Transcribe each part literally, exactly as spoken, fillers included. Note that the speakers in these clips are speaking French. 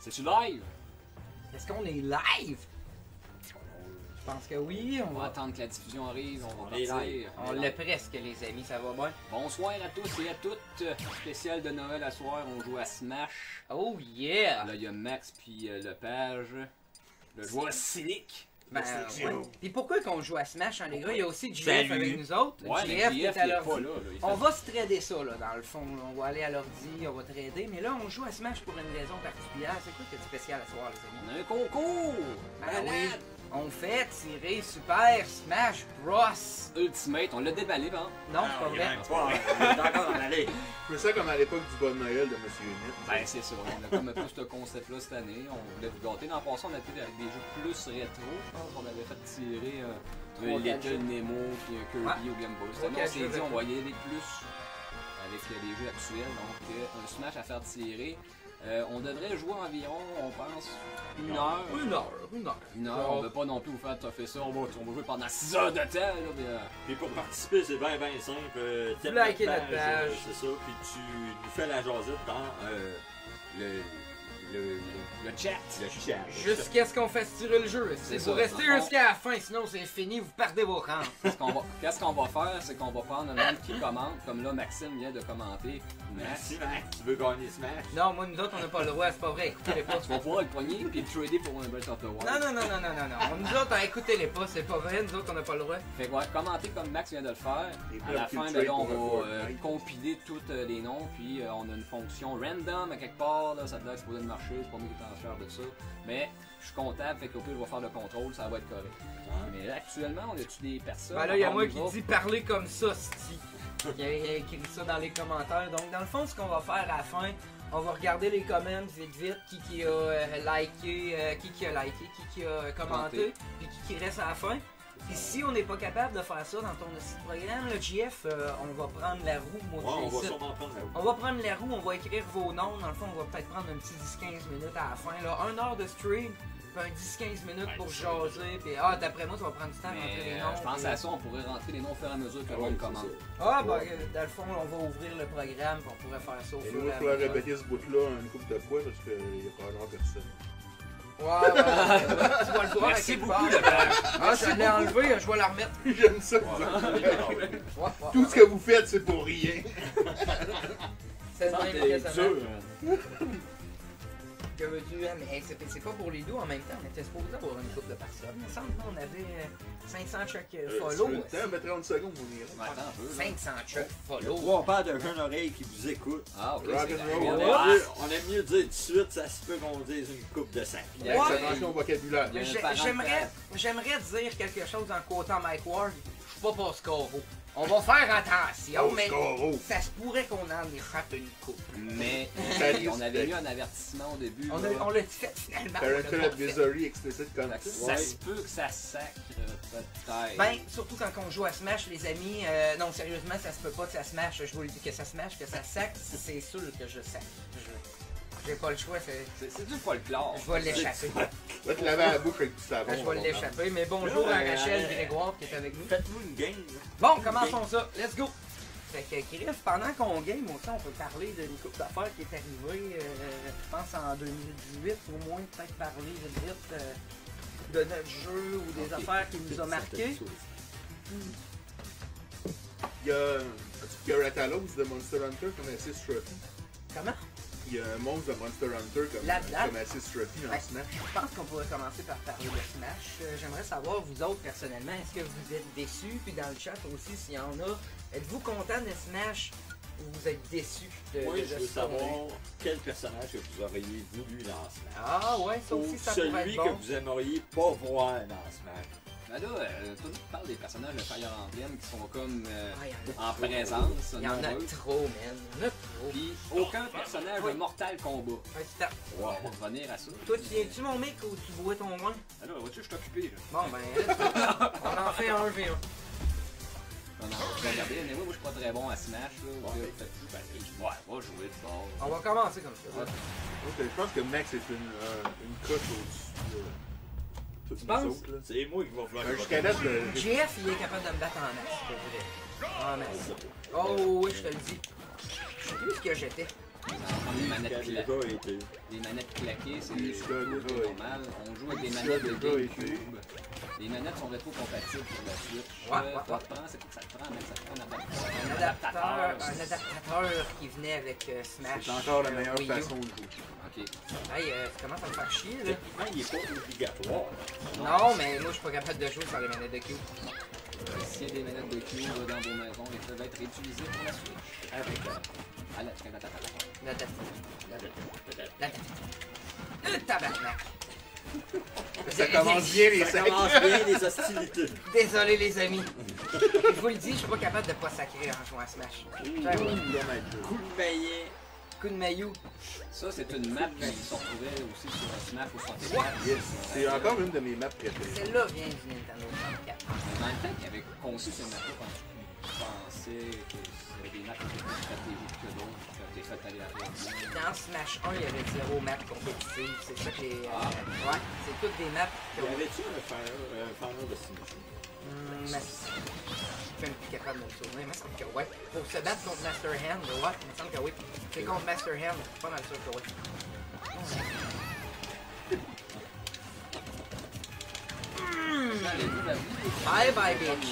C'est-tu live? Est-ce qu'on est live? Je pense que oui. On On va va attendre que la diffusion arrive, on va On est partir. live. On l'a presque, les amis, ça va bien? Bonsoir à tous et à toutes. Spécial de Noël à soir, on joue à Smash. Oh yeah! Là, il y a Max puis euh, Lepage. Le joueur cynique. Ben, c'est ouais. chaud. Puis pourquoi qu'on joue à Smash, hein, les gars? Il y a aussi J F Salut. avec nous autres. Ouais, mais J F J qui F, est à il est l'ordi. pas là. là. Il fait- On va se trader ça, là, dans le fond. là. On va aller à l'ordi, on va trader. Mais là, on joue à Smash pour une raison particulière. C'est quoi qui est spécial à soir, les amis? On a un concours! Ben oui. Malade! On fait tirer Super Smash Bros. Ultimate, on l'a déballé, hein? Non, c'est pas il vrai. manque pas, hein. On est encore dans l'allée. Je fais ça comme à l'époque du Bon Noël de Monsieur Unit. Ben, c'est ça. On a comme un peu ce concept-là cette année. On voulait vous gâter. Dans le passé, on était avec des jeux plus rétro. Je pense qu'on avait fait tirer euh, Trois, un quatre Little jeux. Nemo puis un Kirby Ouais. au Game Boy. Cette Trois, année, on quatre s'est jeux dit on rétro. va y aller plus avec euh, les jeux actuels. Donc, euh, un Smash à faire tirer. Euh, on devrait jouer environ, on pense, une heure. Une heure, une heure. Une heure. On ne veut pas non plus vous faire toffer ça. On va, on va jouer pendant six heures de temps. Là, mais, euh, Puis pour participer, c'est bien, bien simple. Euh, t'aimes likez notre page. euh, c'est ça. Puis tu nous fais la jasette dans euh, le, le, le, le chat. le chat. Jusqu'à ce qu'on fasse tirer le jeu. C'est C'est vous ça. restez Dans le fond- jusqu'à la fin, sinon c'est fini, vous perdez vos rangs. Qu'est-ce qu'on va, qu'est-ce qu'on va faire, c'est qu'on va prendre le monde qui commente, comme là Maxime vient de commenter. Merci, Max. Tu veux gagner Smash? Non, moi, nous autres, on n'a pas le droit, c'est pas vrai. Écoutez-les pas. Tu vas pouvoir le poigner puis le trader pour un Breath of the Wild. Non, non, non, non, non, non, non. Nous autres, écoutez-les pas, c'est pas vrai. Nous autres, on n'a pas le droit. Fait que ouais, commenter comme Max vient de le faire. Et À la puis, fin, tu ben là, trade on pour un va euh, Fortnite. compiler tous euh, les noms, puis euh, on a une fonction random à quelque part. Là, ça devrait exposer de marché, c'est pas moi qui est en charge de ça. Mais je suis comptable, fait qu'au pire, je vais faire le contrôle, ça va être correct. Mais là, actuellement, on a-tu des personnes? Ben là, il y a à part moi nous qui autres? dit parler comme ça, sti. Il a, il a écrit ça dans les commentaires. Donc, dans le fond, ce qu'on va faire à la fin, on va regarder les comments vite vite, qui qui a euh, liké, euh, qui qui a liké, qui qui a commenté, puis qui qui reste à la fin. Puis si on n'est pas capable de faire ça dans ton site programme, le J F, euh, on va prendre la roue, moi Ouais, on je va l'ai ici. sûrement prendre la roue. On va prendre la roue, on va écrire vos noms. Dans le fond, on va peut-être prendre un petit dix quinze minutes à la fin. Là. Un heure de stream, puis un dix quinze minutes Ouais, pour c'est ça. jaser. Puis ah, d'après moi, ça va prendre du temps à rentrer Mais les euh, noms. je pense puis- à ça, on pourrait rentrer les noms au fur et à mesure que le Ouais, monde c'est commande. ça. Ah, ben, euh, dans le fond, on va ouvrir le programme, puis on pourrait faire ça au Et fur nous, et il à faudrait mesure. répéter ce bout-là une couple de fois parce qu'il n'y a probablement personne. Ouais, ouais, ouais, tu vas le voir à Merci quelque beaucoup, part. le père. Ah, je l'ai enlevé, je vais la remettre. J'aime ça. vous Ouais. autres. Ouais, ouais, Tout ouais. ce que vous faites, c'est pour rien. C'est le Ça, même t'es que ça dur, marche. hein. Que veux-tu? Ah, mais hey, c'est c'est pas pour les deux en même temps. On était supposé avoir une couple de personnes. Il me semble qu'on avait euh, cinq cents check euh, Euh, follow. Le temps, mais trente secondes, vous irez. Mais attends un peu. là. cinq cents check follow. Là, on parle de jeune oreille qui vous écoute. Ah, ok. Rock c'est and la- roll. la- On aime mieux- on aime mieux dire tout de suite, ça se peut qu'on dise une coupe de cinq. Il y a- Ouais. Attention au vocabulaire. Il y a un J'ai- parent J'aimerais j'aimerais dire quelque chose en quotant Mike Ward. Je suis pas Pascaro. On va faire attention, mais Pascaro. ça se pourrait qu'on en échappe une coupe. Mais Salut, on avait c'était- eu un avertissement au début. On là. a- on l'a fait finalement. on l'a Parental pas fait. advisory, explicit Fait content. que Ça se peut que ça sacre, peut-être. Ben, surtout quand on joue à Smash, les amis. euh, non, sérieusement, ça se peut pas que ça smash. Je vous le dis que ça smash, que ça sac, c'est sûr que je sac. Je- J'ai pas le choix, c'est- C'est c'est du folklore. je vais l'échapper. Va te laver la bouche avec du savon. Je vais avant. l'échapper. Mais bonjour à Euh, Rachel euh, Grégoire qui est avec nous. Faites-nous une game. là. Bon, commençons ça. Let's go! Fait que, Griff, pendant qu'on game, aussi, on peut parler d'une couple d'affaires qui est arrivée, euh, je pense, en deux mille dix-huit, au moins, peut-être parler vite vite euh, de notre jeu ou des Ok. affaires qui nous ont marqué. Il y a un Garatalos de Monster Hunter comme Assist Trophy. Comment? Il y a un monstre de Monster Hunter comme, Là-dedans? comme Assist Trophy Ouais. en Smash. Je pense qu'on pourrait commencer par parler de Smash. Euh, J'aimerais savoir, vous autres, personnellement, est-ce que vous êtes déçus? Puis dans le chat aussi, s'il y en a, êtes-vous content de Smash ou vous êtes déçus de, Moi, de, je de veux ce qu'on a eu? savoir quel personnage que vous auriez voulu dans Smash. Ah ouais, ça Ou aussi, ça pourrait celui être que bon. vous aimeriez pas voir dans Smash. Mais là, euh, tout le monde parle des personnages de Fire Emblem qui sont comme euh, Ah, il y en a en trop. présence. Il y en a nombreux. trop, man. Il y en a trop. Puis aucun personnage de Mortal Kombat. Ouais, c'est tard. On va revenir à ça. Toi, tu viens-tu mon mec ou tu bois ton vin? Alors, vois-tu, je suis occupé. Là. Bon, ben, let's go. On en fait un v un. Non, non, je vais regarder. Mais moi, moi, je suis pas très bon à Smash. Là. Ouais. Là, fait que, ben, ouais, va jouer de bord. On va commencer comme ça. Ouais. Ok, je pense que Max est une, euh, une coche au-dessus de toutes Tu nous penses? autres. Là. C'est moi qui va falloir. Ben, Jusqu'à date, je- J F, il est capable de me battre en masse, c'est vrai. En masse. Oh oui, je te le dis. Je sais plus ce que j'étais. Les manettes, Qui a cla... déjà été. les manettes claquées, c'est Oui, c'est ça a déjà normal. On joue avec des Ça a manettes de déjà été. GameCube. Les manettes sont rétro-compatibles pour la Switch. Ouais, Euh, ouais, toi, ouais. tu penses, c'est quoi que ça te prend, mec? Ça te prend un adaptateur. Un adaptateur, un adaptateur qui venait avec euh, Smash. C'est encore la euh, meilleure Wii U. façon de jouer. Ok. Hey, euh, ça commence à me faire chier, là. Techniquement, il est pas obligatoire. Non, mais moi, je suis pas capable de jouer sans les manettes de Cube. S'il y a des manettes de Cube dans vos maisons, ils peuvent être réutilisées pour la Switch. Avec la... Ah, là, tu attends, attends, attends. L'adaptateur. L'adaptateur. Le tabarnak. Ça commence bien les Ça sacs. commence bien les hostilités. Désolé, les amis. Je vous le dis, je suis pas capable de pas sacrer en jouant à Smash. J'avoue. Coup de maillet. Coup de maillot. Ça, c'est une map qui se retrouvait aussi sur un Smash ou soixante-quatre. Yes. C'est encore une de mes maps préférées. Celle-là vient du Nintendo soixante-quatre. Mais dans le temps qu'il avait conçu ces maps-là, quand tu pensais que c'était des maps qui étaient plus stratégiques que d'autres, que t'es fait aléatoirement. Dans Smash un, il y avait zéro map compétitive. C'est ça que les. euh, Ah. Ouais, c'est toutes des maps qui Y ont. avait-tu un Final euh, Final Destination? Hum, mais... Je suis même plus capable de me souvenir. Il me semble que ouais. Pour se battre contre Master Hand, ouais, il me semble que oui. C'est contre Master Hand, je suis pas mal sûr que oui. Allez-vous la vie? Bye bye, bitch.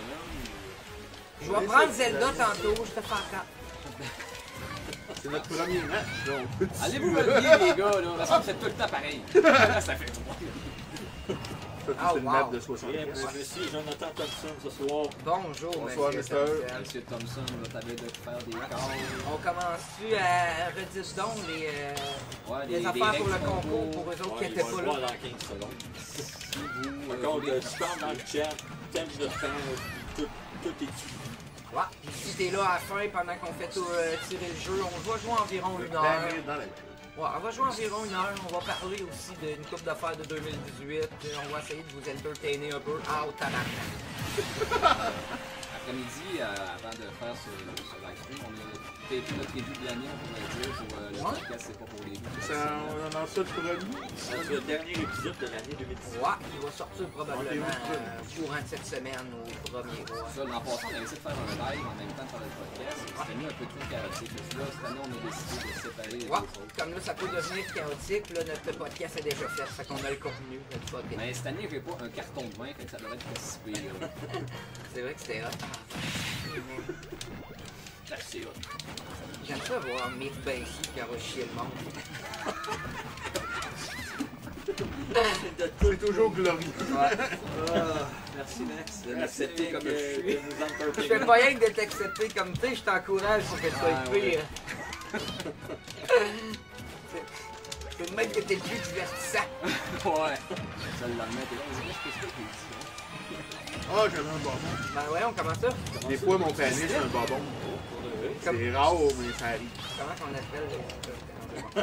Je vais prendre Zelda tantôt, je te fais encore. C'est notre premier match, donc. Allez-vous valider, les gars, là, parce qu'on fait tout le temps pareil. Ça fait trop. C'est Ah, une wow. map de Et soixante-quinze. je suis Jonathan Thompson ce soir. Bonjour, Bonsoir, monsieur mister. Thompson. Monsieur Thompson, là, t'avais de faire des corps. On commence-tu à redire donc les, euh, Ouais, les des- affaires des pour le règles concours concours. pour eux autres Ouais, qui il étaient va pas le voir là? dans quinze secondes. Si vous, Par euh, contre, voulez euh, tu parles dans le chat, t'aimes notre temps, tout, tout est tué. Ouais, puis si t'es là à la fin pendant qu'on fait tout, euh, tirer le jeu, on va jouer environ une heure. Dans dans la Ouais, on va jouer environ une heure. On va parler aussi d'une coupe d'affaires de deux mille dix-huit. Et on va essayer de vous entertainer un peu. Ah, au tabarnak. Après-midi, euh, avant de faire ce, ce live stream, on a tapé notre review de l'année, on pourrait dire, pour euh, le Ouais. podcast, c'est pas pour les goûts. Ça, on en a ça le premier. C'est le dernier épisode de l'année deux mille dix-huit. Ouais, il va sortir probablement euh, courant de cette semaine au premier mois. Ça, l'an passé, on avait essayé de faire un live en même temps de faire le podcast. C'était mis un peu trop chaotique. Puis là, cette année, on a décidé de séparer les Ouais, deux choses. comme là, ça peut devenir chaotique. Là, notre podcast est déjà fait. Fait qu'on a le contenu. Notre podcast. Mais cette année, j'ai pas un carton de vin, fait que ça devrait être participé. C'est vrai que c'était hot. C'est hot. J'aime ça voir Mick Banky qui a chier le monde. C'est toujours glorieux. Ouais. Merci, Max, de Merci m'accepter comme je euh, suis. de nous entertainer. Je fais pas rien que de t'accepter comme tu sais, je t'encourage pour que tu sois Ah, pire. ouais. C'est le mec que t'es le plus divertissant. Ouais. Ça le lendemain, t'es là, on dirait que je peux faire Ah, j'avais un bonbon. Ben ouais, on commence ça. Des fois, mon panier, c'est un bonbon. C'est rare, mais ça arrive. Comment qu'on appelle les...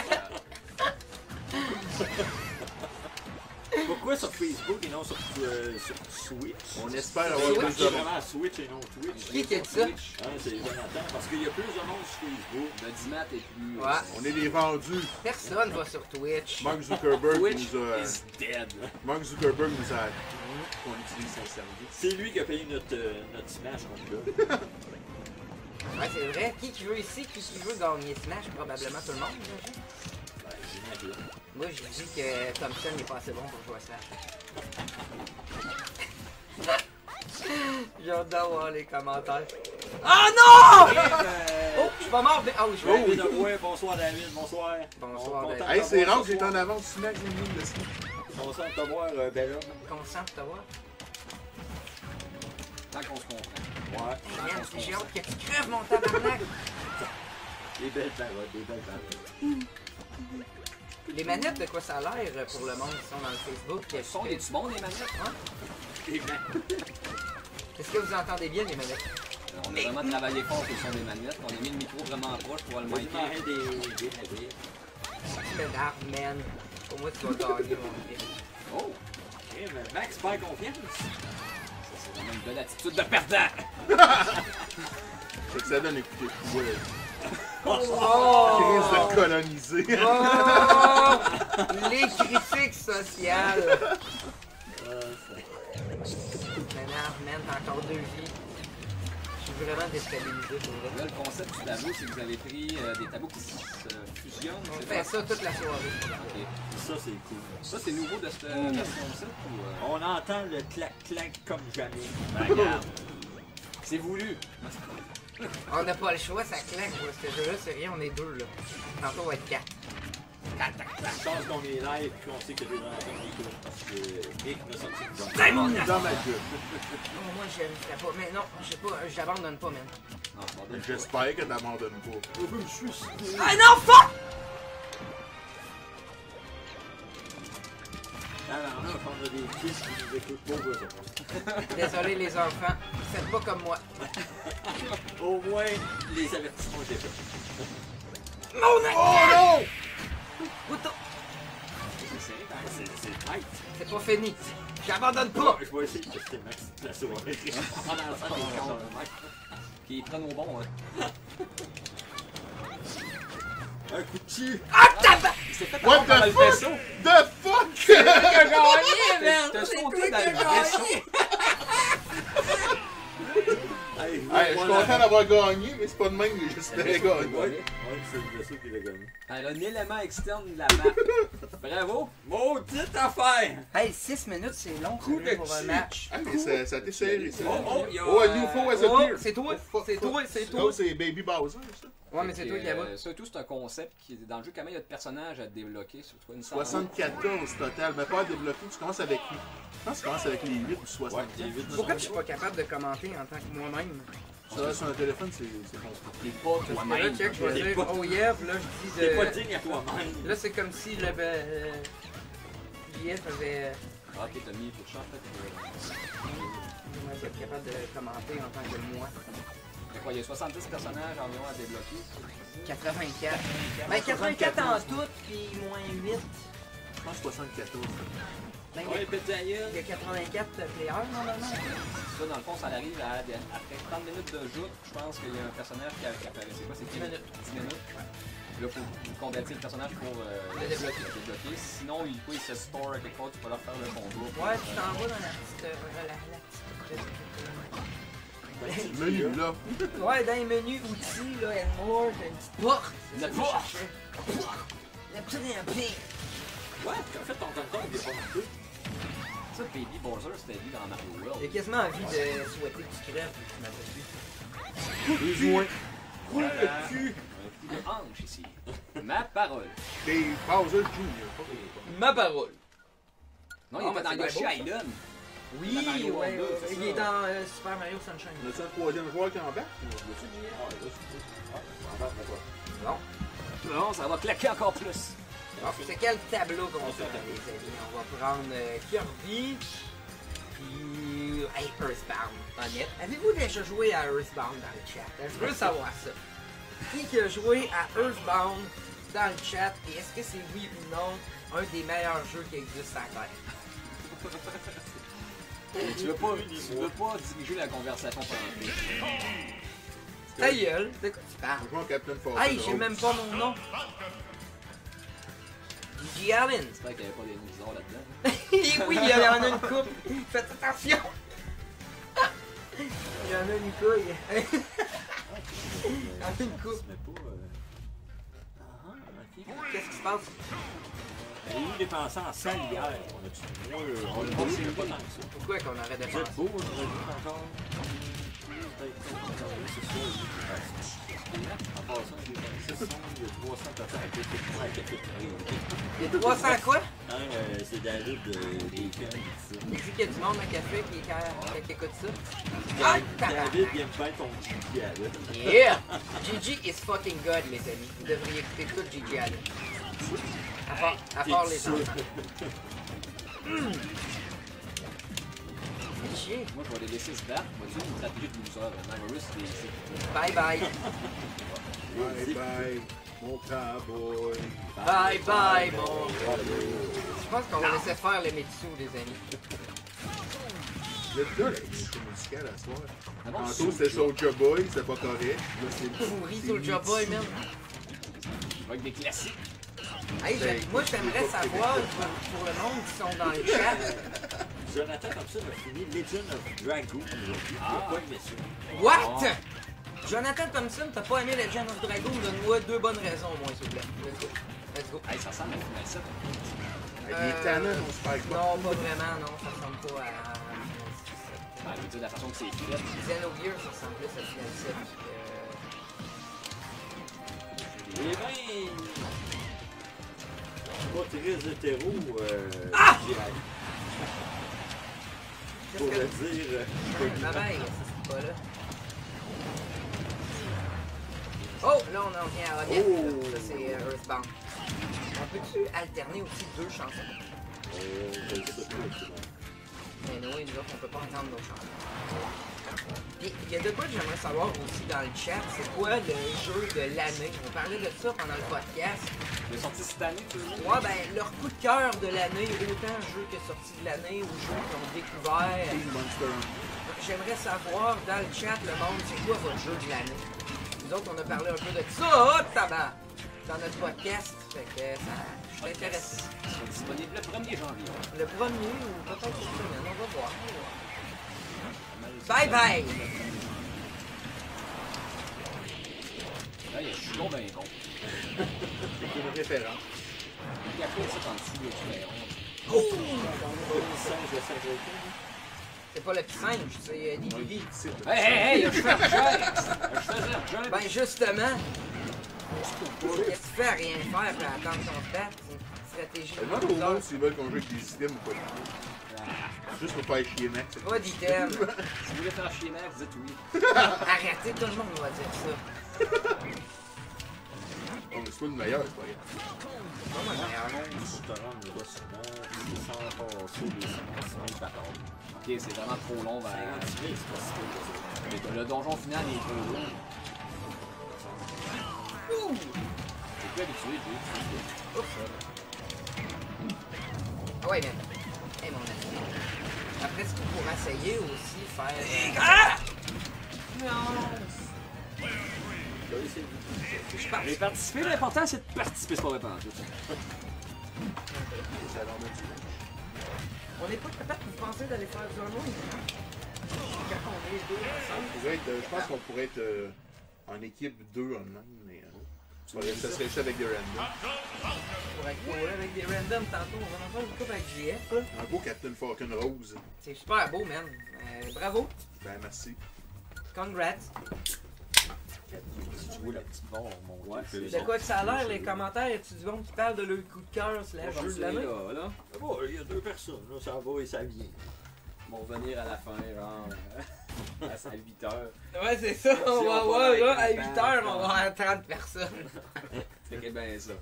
Pourquoi sur Facebook et non sur, euh, sur Switch? On espère avoir Switch, plus C'est de vraiment Switch et non Twitch. Qui qui a dit ça? Ah, c'est Jonathan, parce qu'il y a plus de monde sur Facebook. Le Dimat est plus. Ouais. On est des vendus. Personne va sur Twitch. Mark Zuckerberg Twitch nous a... is dead. Mark Zuckerberg nous a... qu'on utilise son service. C'est lui qui a payé notre, euh, notre Smash, mon gars. Ouais, c'est vrai. Qui qui veut ici? Qui qui veut gagner Smash? Probablement tout le monde, j'imagine. Ben, j'imagine. Moi, je dis que Thompson n'est pas assez bon pour jouer à Smash. J'ai hâte d'avoir les commentaires. Ah non! Oh, je suis pas mort. mais- Ah oui, je suis mort. David Roy, bonsoir David, bonsoir. Bonsoir, On- David. content Hey, de c'est t'avoir rare que ce j'étais en soir. avance sur Max une ligne de ça. Content de te voir, euh, bel homme. Consent de t'avoir. Tant qu'on se comprend. Ouais. Man, j'ai hâte que tu crèves mon tabarnak. Des belles paroles, des belles paroles. Les manettes, de quoi ça a l'air pour le monde qui sont dans le Facebook? Ils sont des-tu bons, les manettes? Hein? Des mains. Est-ce que vous entendez bien les manettes? Euh, On a vraiment travaillé fort sur le son des manettes. On a mis le micro vraiment proche pour le Moi, micer. je des, des navires. Tu m'énerves, man. Pour moi, tu vas gagner, mon gars. Oh! Ok, mais Max perd confiance. Ça, c'est vraiment une belle attitude de perdant! Fait que ça donne écouter tout. Ouais. Oh! Crise de coloniser. Oh! Les critiques sociales! Euh, ça- Tu m'énerves, man. T'as encore deux vies. Je suis vraiment déstabilisé pour Là, vrai. le concept du tableau, c'est que vous avez pris euh, des tableaux qui se fusionnent. On c'est fait ça? ça toute la soirée. Ok. Ça, c'est cool. Ça, c'est nouveau de cette version-ci ou... euh, On entend le clac-clac comme jamais. Ben, regarde. C'est voulu. On n'a pas le choix, ça claque. Moi, ce jeu-là, c'est rien, on est deux là. Tantôt, on va être quatre. La chance qu'on est live, puis on sait que les gens entendent les coups. Parce que Nick m'a sorti du C'est mon Dans ma gueule. Oh, moi, je ne ferais pas. Mais non, je sais pas, j'abandonne pas, même. Non, c'est pas bien. J'espère que t'abandonnes pas. Je veux me suicider. Ah non, fuck! Alors là, on a des fils qui nous écoutent pour eux autres. Désolé, les enfants. Faites pas comme moi. Au moins, les avertissements étaient faits. Mon œil! Oh non! Couteau! C'est serré, quand même. C'est c'est tight. C'est pas fini. J'abandonne pas! Je vais essayer de tester Max la soirée. En lançant des comptes. Qui prennent au bon, hein. Un coup de cul. Ah, tabac! Il s'est fait What avoir dans the le fuck? vaisseau. The fuck? T'as gagné, man! T'as C'est sauté toi dans qui le as vaisseau. gagné! Hey, Hey, je suis content d'avoir gagné, mais c'est pas de même que j'espérais gagner. Ouais, ouais, c'est le vaisseau qui l'a gagné. Alors, un élément externe de la map. Bravo. Maudite affaire! Hey, six minutes, c'est long Coup sérieux, de pour un cul. match. Ah, mais ça, ça t'est serré, ça. Oh, oh, il y a, Oh, a new foe has Oh, appeared. c'est toi, Oh, fuck, c'est fuck. toi, c'est toi. Oh, c'est Baby Bowser, ça. Ouais, mais c'est toi qui as euh, Ça, tout, c'est un concept qui est dans le jeu. Quand même, il y a de personnages à débloquer. Sur toi, une soixante-quatorze total, mais pas à débloquer. Tu commences avec. Je pense que tu commences avec les huit ou soixante-quatre. Ouais, les huit. Pourquoi tu suis pas capable de commenter en tant que moi-même? Ça, sur un téléphone, c'est c'est compliqué. T'es pas Parce que là, toi-même. check, je vais T'es dire pas- oh yeah, puis là, je dis T'es pas de... digne à toi-même. Là, c'est comme si le... Euh... J F avait... Ah, ok, t'as mis pour ça, en fait. euh, J'aimerais pas être capable de commenter en tant que moi. Fait quoi, il y a soixante-dix personnages environ à débloquer. quatre-vingt-quatre. Ben, quatre-vingt-quatre en tout, puis moins huit. Je pense soixante-quatorze. Ben, il y a- Ouais, pète ta gueule. il y a quatre-vingt-quatre players, normalement. Ça, dans le fond, ça arrive à, après trente minutes de jeu. Je pense qu'il y a un personnage qui, a- qui apparaît. C'est quoi, c'est dix minutes. dix minutes. Là, il faut convertir le personnage pour euh, Le débloquer. le débloquer. Sinon, il, quoi, il se store à quelque part, tu peux leur faire le combat. Ouais, tu t'en vas dans la petite... euh, la, la petite... Le menu, là. Ouais, dans les menus outils, là, and more, t'as une petite porte. Une C'est ça que porte. je cherchais. La petite rampée. Ouais, t'as fait ton temps il est pas marqué. Ça, Baby Bowser, c'était lui dans Mario World. J'ai quasiment envie de souhaiter que tu crèves, tu m'as pas su. Deux joints. Voilà. Un coup de hanche ici. Ma parole. Des Bowser Junior. pas des- Ma parole. Non, Ah, il est mais pas dans c'est Yoshi bien beau, Island. Oui, Dans Mario ouais, World deux, ouais, c'est il ça. est dans euh, Super Mario Sunshine. On a-tu un troisième joueur qui embarque? Ah, là, c'est Ah, on va faire quoi? Non. Non, ça va claquer encore plus. Alors, c'est quel tableau qu'on fait, les amis? On va prendre euh, Kirby, puis... Hey, Earthbound, honnête. Avez-vous déjà joué à Earthbound dans le chat? Je veux savoir ça. Qui qui a joué à Earthbound dans le chat, et est-ce que c'est oui ou non un des meilleurs jeux qui existent à Terre? Tu veux pas, tu veux pas diriger la conversation pendant plus. Ta gueule, de quoi tu On parles? joue en Captain Falcon. Hey, j'ai même pas mon nom. Gigi Allen. J'espère qu'il n'y avait pas des noms bizarres là-dedans. Oui, il y en a une coupe. Faites attention. Il y en a une couille. Il y en a une coupe. Mais pas. euh, Ah, ok. Qu'est-ce qui se passe? Et nous dépensant en salière. On a-tu moins. euh, On a pas c'est pas tant que ça. Pourquoi qu'on aurait Vous dépensé? êtes beau, on aurait dit encore. C'est ça. En passant, j'ai vingt-six sons, il y a trois cents personnes à côté de moi à quelques Il y a trois cents quoi? Hein, euh, c'est David de des films et tout ça. Il dit qu'il y a du monde à café qui, qui, qui écoute ça. Ah, David, il aime bien ton Gigi Allen. Yeah! Gigi is fucking god, les amis. Vous devriez écouter tout Gigi Allen. À part, à part les T'es enfants. Hum. Fais chier. Moi, je vais les laisser se battre. Moi, tu sais, une stratégie de loser. Maverus, c'est. Bye bye. Bye bye, mon cowboy. Bye bye, mon gars. Je pense qu'on va laisser faire les Metsu, les amis. Vous êtes là, l'émission musicale à soir. Ah bon, Tantôt, c'était Soulja Boy, c'était pas correct. Là, c'est Pourri c'est sur le job boy, Mitsu. man. avec des classiques. Hey, j'aime- moi, j'aimerais savoir, pour pour le monde qui sont dans le chat, Jonathan Thompson a fini Legend of Dragoon aujourd'hui. Il a pas aimé ça. What? Jonathan Thompson, t'as pas aimé Legend of Dragoon? Donne-moi deux bonnes raisons au moins, s'il vous plaît. Let's go. Let's go. Hey, ça ressemble à Final sept. Avec les canons, on se perd pas. Non, pas vraiment, non. Ça ressemble pas à... Ah, je veux dire, la façon que c'est fait. Xenogears, ça ressemble plus à Final sept. Euh... Eh ben... Pas très hétéro, euh... Ah! je dirais. Pour le dire... euh, Ma veille, ça c'est pas là. Oh, là on en vient à Odette. Oh. Ça c'est euh, Earthbound. On peut-tu alterner aussi deux chansons? euh, je sais pas. Mais non, nous autres, on peut pas entendre nos chansons. Puis, il y a de quoi que j'aimerais savoir aussi dans le chat, c'est quoi le jeu de l'année? On parlait de ça pendant le podcast. Il est sorti cette année, tu veux dire? Ouais, ben, leur coup de cœur de l'année, autant jeu que sorti de l'année ou jeu qu'ils ont découvert. King Monster. J'aimerais savoir dans le chat, le monde, c'est quoi votre jeu de l'année? Nous autres, on a parlé un peu de ça, oh, tabac! Dans notre podcast. Fait que ça, je suis intéressé. C'est disponible le premier janvier. Le premier ou peut-être cette semaine, on va voir. On va voir. Bye bye! Là, il y a Chulon ben bon. C'est une référence. Il y a fait ça en dessous de Chulon. Oh! Singe de cinquante. C'est pas le petit singe, c'est euh, Non, Lily. il est Hey, hey, hey, je fais un Je faisais un jeu. Ben justement, qu'est-ce que tu fais à rien faire pour attendre qu'on se batte? C'est une stratégie de Demande au loser. monde s'ils veulent qu'on joue avec des items ou pas. Juste pour faire chier Max. c'est Pas d'item. Si vous voulez faire chier Max, dites oui. Arrêtez, tout le monde va dire ça. On est pas le meilleur, c'est pas grave. Pas moi le meilleur. Pour te rendre le restaurant, il sans passer les cinquante mille batailles. Ok, c'est vraiment trop long vers. cinquante mille, c'est pas si peu que ça. Le donjon final il est trop long. Ouh! J'ai plus habitué, j'ai Ah ouais, mais. Hey, mon ami. Après, tu pourras essayer aussi faire. Ah! Non! Je pense. J'ai participé, l'important c'est de participer, c'est pas vrai pendant tout. Ça a l'air de tuer. On n'est pas capable, vous pensez, d'aller faire du online? Quand on est deux ensemble. On pourrait être, euh, je pense qu'on pourrait être euh, en équipe deux online, mais euh, faudrait- ça serait ça avec des randoms. Pour être avec des randoms tantôt, on va en faire une coupe avec J F. Là. Un beau Captain Falcon Rose. C'est super beau, man. Euh, bravo. Ben merci. Congrats. Si tu vois la petite barre, mon Ouais, Dieu, De quoi que ça a l'air, les commentaires? Y'a-tu du monde qui parle de leur coup de cœur slash jeu de l'année? Là, là. Ah bon, il y a deux personnes, là, ça va et ça vient. Ils vont revenir à la fin, genre. À huit heures. Ouais, c'est ça. On Si va on voir, va là, à avec huit le heures, temps, on va avoir trente personnes. C'est que bien ça.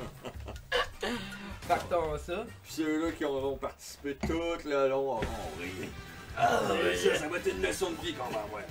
Partons ça. Puis ceux-là qui auront participé tout le long auront ri. Ah, ça, ça va être une leçon de vie qu'on va avoir.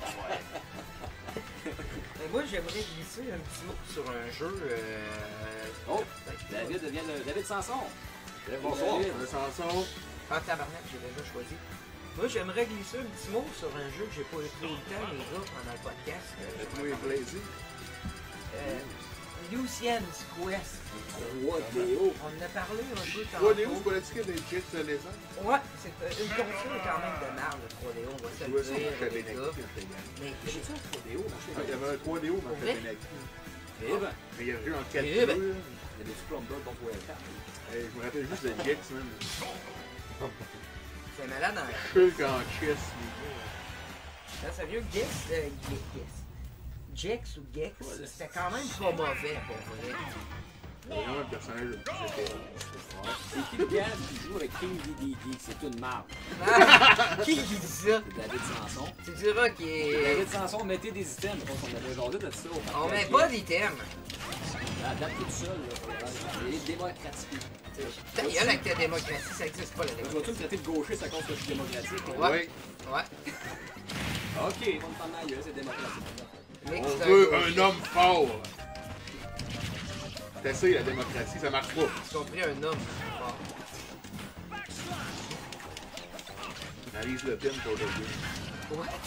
Mais moi, j'aimerais glisser un petit mot sur un jeu. Euh... Oh, David devient le David Sanson. Bonsoir. David. Un Sanson. Ah, tabarnak, j'ai déjà choisi. Moi, j'aimerais glisser un petit mot sur un jeu que j'ai pas eu trop le temps, les gars, pendant le podcast. Euh, Fais-toi plaisir. euh, Lucian's Quest. trois D O. On en a parlé un peu trois D O, c'est tantôt. pas la ticket des Jets de lézard. Ouais, c'est euh, une console quand même de merde, le trois D O, on va se Tu le vois ça, dire, je les savais gars. Mais j'ai J'ai-tu un trois D O dans chez Ah, il y avait un trois D O dans Pour le vrai? Capenec. Eh ben, Mais il y a eu en quatre Eh ben. jeux. il y a des Scrumble dont vous quatre. Je me rappelle juste de Jex, man. C'est malade en Hulk en chess. Dans sa vieux Gex, euh, Gex, Jex ou Gex, c'était quand même pas mauvais pour vrai. C'est vraiment un personnage le plus épais. C'est qui le gars qui joue avec King D D D? C'est une marque. Ah, qui dit ça? C'est David Sanson. Tu diras qu'il est... David Sanson, mettez des items. Je pense qu'on avait jasé de ça. au On met podcast. pas d'item. La date toute seule, là. Il est démocratique. Ta gueule avec ta démocratie, ça existe pas la Tu démocratie. vas-tu me traiter de gauchiste à cause que je suis démocratique? Ouais. Oui. Ouais. Ok, on me prend ma gueule, c'est démocratique. Mec, On c'est veut gauchiste. un homme fort. T'essayes la démocratie, ça marche pas. Tu compris un homme. Bon. Analyse le thème pour le jeu. Ouais.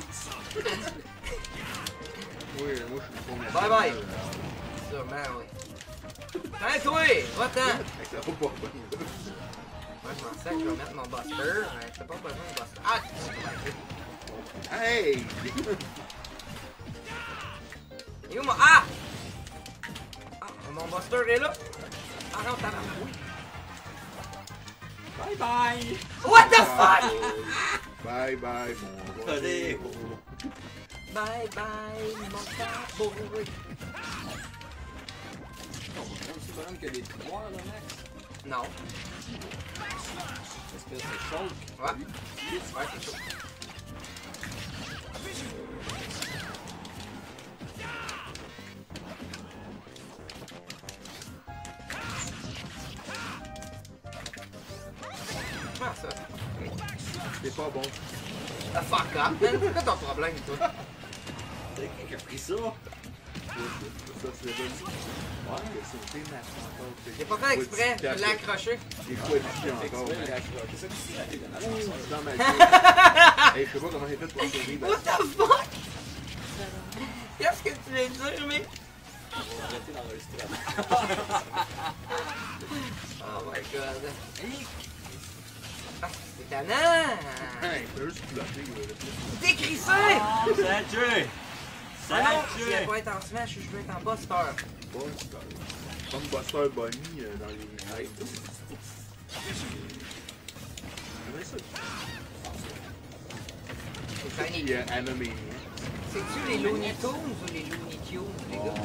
Oui, moi je suis pour Bye bye. Sûrement, oui. Hein, toi! Va-t'en! Ça va pas bien. Ouais, je m'en sais que je vais mettre mon Buster, mais t'as pas besoin de Buster. Ah! Hey! Et où mon... Ah! Ah, mon Buster est là! Ah non, t'as oui. Bye bye! What the fuck? Bye bye, mon Allez. Bye bye, mon cowboy. On va prendre ce bonhomme qui a des pouvoirs, là, Max. Non. Est-ce que c'est chaud? Ouais. Ouais, c'est chaud. Comment ça? C'est pas bon. Ah, fuck up, man. C'est quoi ton problème, toi? C'est qui qui a pris ça? Ça, c'est le Ouais, c'est une fille, mais encore. J'ai pas fait exprès, je l'ai accroché. Des fois, ici encore. C'est ça que c'est la fille de la Ouh, chanson. dans ma tête. Hey, je sais pas comment j'ai fait pour survivre. What the fuck? Qu'est-ce que tu viens de dire, mec? On va arrêter d'enregistrer. Oh my god. Ah, c'est tannant! Hey, je peux juste bloquer, là. T'es crissé! Ah, ça a tué! Ça Ah non, a si elle tué! va être en smash, je veux être en Buster. Bon, c'est comme Buster Bunny euh, dans les rêves. Comment ça? C'est Tiny. Il y a Animaniacs. C'est-tu les Looney Tunes ou les Looney Tunes, les gars?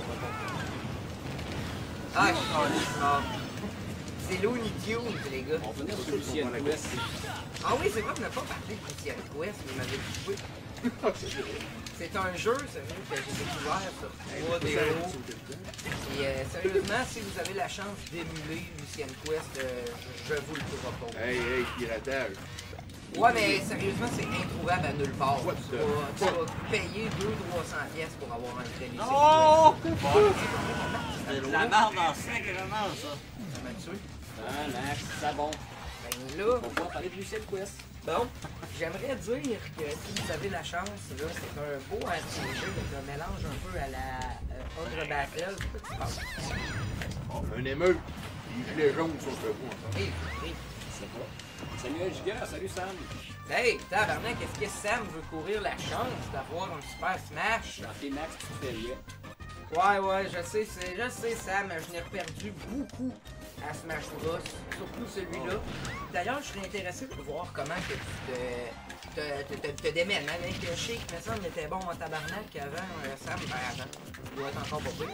Ah, je ah. C'est Looney Tunes, les gars. On venait sur Lucienne Quest. Ah oui, c'est vrai qu'on n'a pas parlé de Lucienne Quest, mais il m'avait coupé. C'est un jeu, sérieux, que j'ai découvert sur trois D O. Et euh, sérieusement, si vous avez la chance d'émuler Lucienne Quest, euh, je vous le propose. Hey, hey, piratage. Ouais, mais sérieusement, c'est introuvable à nulle part. What Tu the vas, tu vas payer deux cents à trois cents pièces pour avoir un vrai Lucienne Non! Quest. C'est de la merde en sacrément, ça! Ça m'a tué. Ah, Max, c'est bon. Ben là, On va pouvoir parler de Lucienne Quest. bon, j'aimerais dire que si vous avez la chance, là, c'est un beau R P G avec un mélange un peu à la euh, Ogre Battle. Qu'est-ce que tu penses? Un émeute. Il est gilet jaune sur le bout. Hey, hey. C'est pas. Salut Giga, salut Sam. Hey, tabarnak, est-ce que Sam veut courir la chance d'avoir un Super Smash? Dans tes Max, tu fais rien. Ouais, ouais, je sais, c'est, je sais, Sam, je n'ai perdu beaucoup à Smash Bros, surtout celui-là. D'ailleurs, je serais intéressé de voir comment que tu te, te, te, te, te démènes, hein, avec Shake, mais ça, on était bon en tabarnak avant, euh, Sam, ben avant. Il doit être encore pas pire.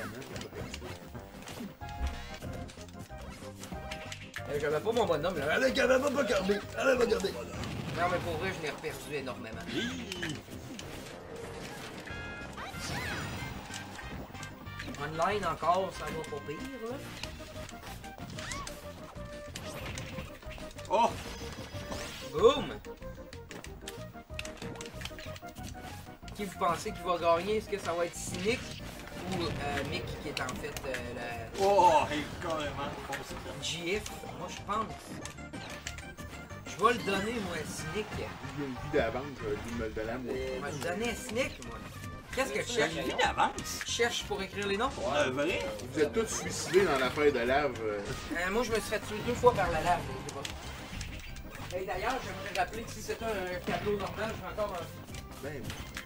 Euh, J'avais pas mon bonhomme, là. Allez, elle va pas regarder, elle va regarder. Non, mais pour vrai, je l'ai perdu énormément. Online encore, ça va pas pire, là. Oh! Boom! Qui vous pensez qui va gagner? Est-ce que ça va être Cynic ou euh, Mick qui est en fait euh, le Oh! Et carrément, G F? Moi je pense. Je vais le donner moi à Cynic. Il y a une vie d'avance, je vais me le donner à moi. Je vais le donner à Cynic moi. Qu'est-ce que je J'ai cherche? une vie d'avance! Je cherche pour écrire les noms. Ouais, vrai? Vous êtes tous suicidés dans l'affaire de lave. euh, Euh, moi je me suis fait tuer deux fois par la lave. Je sais pas. Et d'ailleurs, j'aimerais rappeler que si c'était un tableau normal, j'ai encore un. Ben,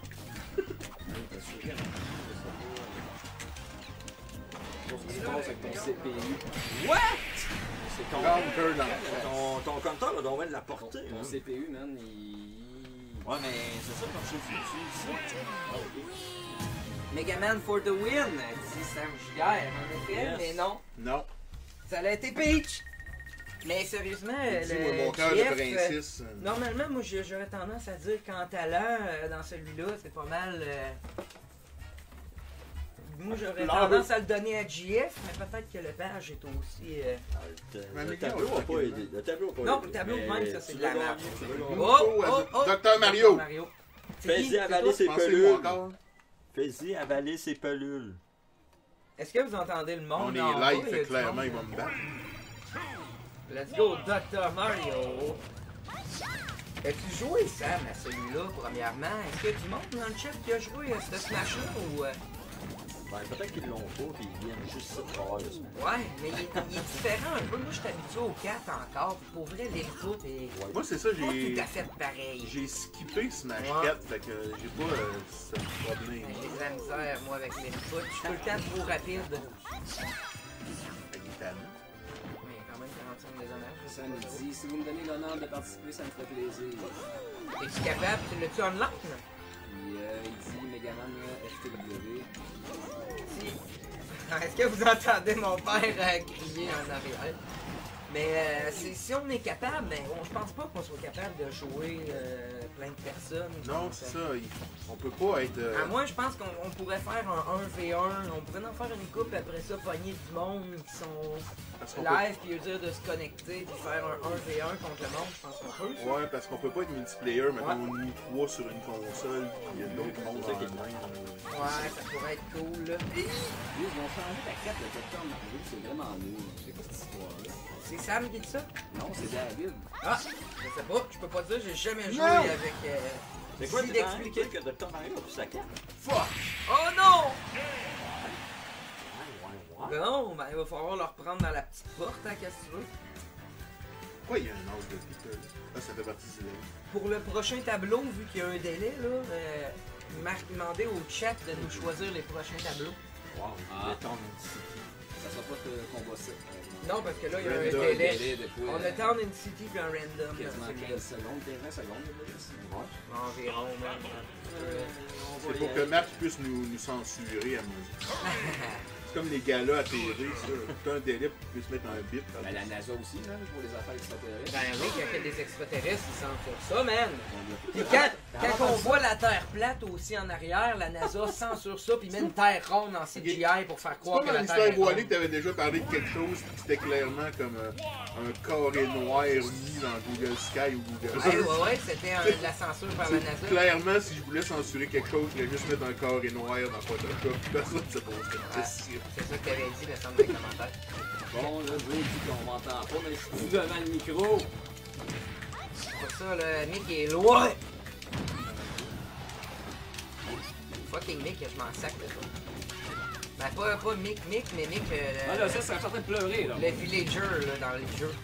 Qu'est-ce qui se passe avec ton C P U? What? C'est ton con. counter dans le Ton, ton compteur, on va de la porter. Ton hein. C P U, man, il. Ouais, mais c'est ça comme je suis ici. Megaman for the win, dit Sam Giguère, en effet, Yes. mais non. Non. Ça a été Peach! Mais sérieusement, Dis, moi, le mon cœur de G F, princesse. euh, normalement, moi j'ai- j'aurais tendance à dire qu'en talent, euh, dans celui-là, c'est pas mal. euh, Moi j'aurais L'heure. tendance à le donner à G F, mais peut-être que le page est aussi. euh, Le, Mais le les tableau gars, a pas aidé. Le tableau a pas Non, aidé. le tableau de Mais même, ça, c'est tu de la veux merde. gagner, tu veux gagner. Oh, oh, oh! Docteur Mario. Mario. C'est Fais-y qui? C'est avaler toi? ses Pensez-moi pelules. encore. Fais-y avaler ses pelules. Est-ce que vous entendez le monde? On est en bas? live, Il y a fait du clairement, monde. il va me battre. Let's go, docteur Mario! As-tu joué, Sam, à celui-là, premièrement? Est-ce qu'il y a du monde dans le chat qui a joué à ce Smash-là ou. euh, Ben, peut-être qu'ils l'ont pas, puis ils viennent juste pour avoir le smash. Ouais, mais il est, il est différent un peu. Moi, je suis habitué au quatre encore. Puis pour vrai, les tout est Moi, c'est ça, pas j'ai. tout à fait pareil. J'ai skippé Smash Ouais. quatre, fait que j'ai pas euh, ce problème. J'ai de la misère, moi, avec les foot. Je suis tout le temps trop rapide. Avec les talents. Mais quand même, quarante-cinq des dommages. Ça me dit, si vous me donnez l'honneur de participer, ça me ferait plaisir. Es-tu capable? Tu l'as-tu online? Puis euh, il dit Megaman euh, F T W. Si. Est-ce que vous entendez mon père euh, crier en arrière? Mais euh, c'est- si on est capable, ben, on, je pense pas qu'on soit capable de jouer euh, plein de personnes. Non, c'est ça. il- On peut pas être. euh, À moi, je pense qu'on on pourrait faire un un v un. On pourrait en faire une coupe après ça, pogner du monde qui sont parce qu'on peut- live, puis eux dire de se connecter, puis faire un un v un contre le monde. Je pense qu'on peut. Ouais, parce qu'on peut pas être multiplayer, mettons, nous trois sur une console, puis il y a d'autres mondes en ligne. euh. Ouais, ça pourrait être cool, là. Ils ont changé la carte de Docteur Mario, c'est vraiment nul. C'est quoi cette histoire-là? C'est Sam qui dit ça? Non, c'est David. Ah, je sais pas, je peux pas dire, j'ai jamais joué Non! avec. Euh... C'est quoi, si tu t'en d'expliquer? que Docteur Mario a plus sa carte? Fuck! Oh non! Ouais, ouais, ouais. Bon, ben il va falloir le reprendre dans la petite porte, hein, qu'est-ce que tu veux. Pourquoi il y a un os de Peter là? Ah, ça fait partie du délai. Pour le prochain tableau, vu qu'il y a un délai, là, euh, Marc demandait au chat de nous choisir les prochains tableaux. Wow, Ah. il tombe ici. Ça sera pas de combat ça. Non, parce que là, il y a Random. un délai. Délai depuis, On euh, a Town and City puis un random. quasiment là, quinze secondes, quinze secondes. Là, ici. Ouais. c'est environ, même. Euh, C'est pour que Marc puisse nous, nous censurer à mesure. C'est comme les galas à T V, ça. T'as un délai pour qu'ils puissent mettre un bip. Ben, la NASA aussi, là, pour les affaires extraterrestres. Ben oui, quand il y a des extraterrestres, ils censurent ça, man! On Puis quand, quand on voit la Terre plate aussi en arrière, la NASA censure ça puis met une Terre ronde en C G I pour faire C'est croire pas que dans la Terre l'histoire est voilée ronde. que t'avais déjà parlé de quelque chose qui c'était clairement comme euh, un carré noir mis dans Google Sky ou Google Ouais, Earth. ouais, ouais, c'était un- de la censure par la C'est- NASA. Clairement, si je voulais censurer quelque chose, je voulais juste mettre un carré noir dans Photoshop. Personne ne se poserait de question. C'est ça que t'avais dit, me semble, dans les commentaires. Bon, là, je vous dis qu'on m'entend pas, mais je suis tout devant le micro. Pour ça, le Mick est loin! Fucking Mick, je m'en sac de ça. Ben, pas, pas Mick, Mick, mais Mick, euh, Ah, là, ça, c'est en train de pleurer, là. le villager, là, dans les jeux.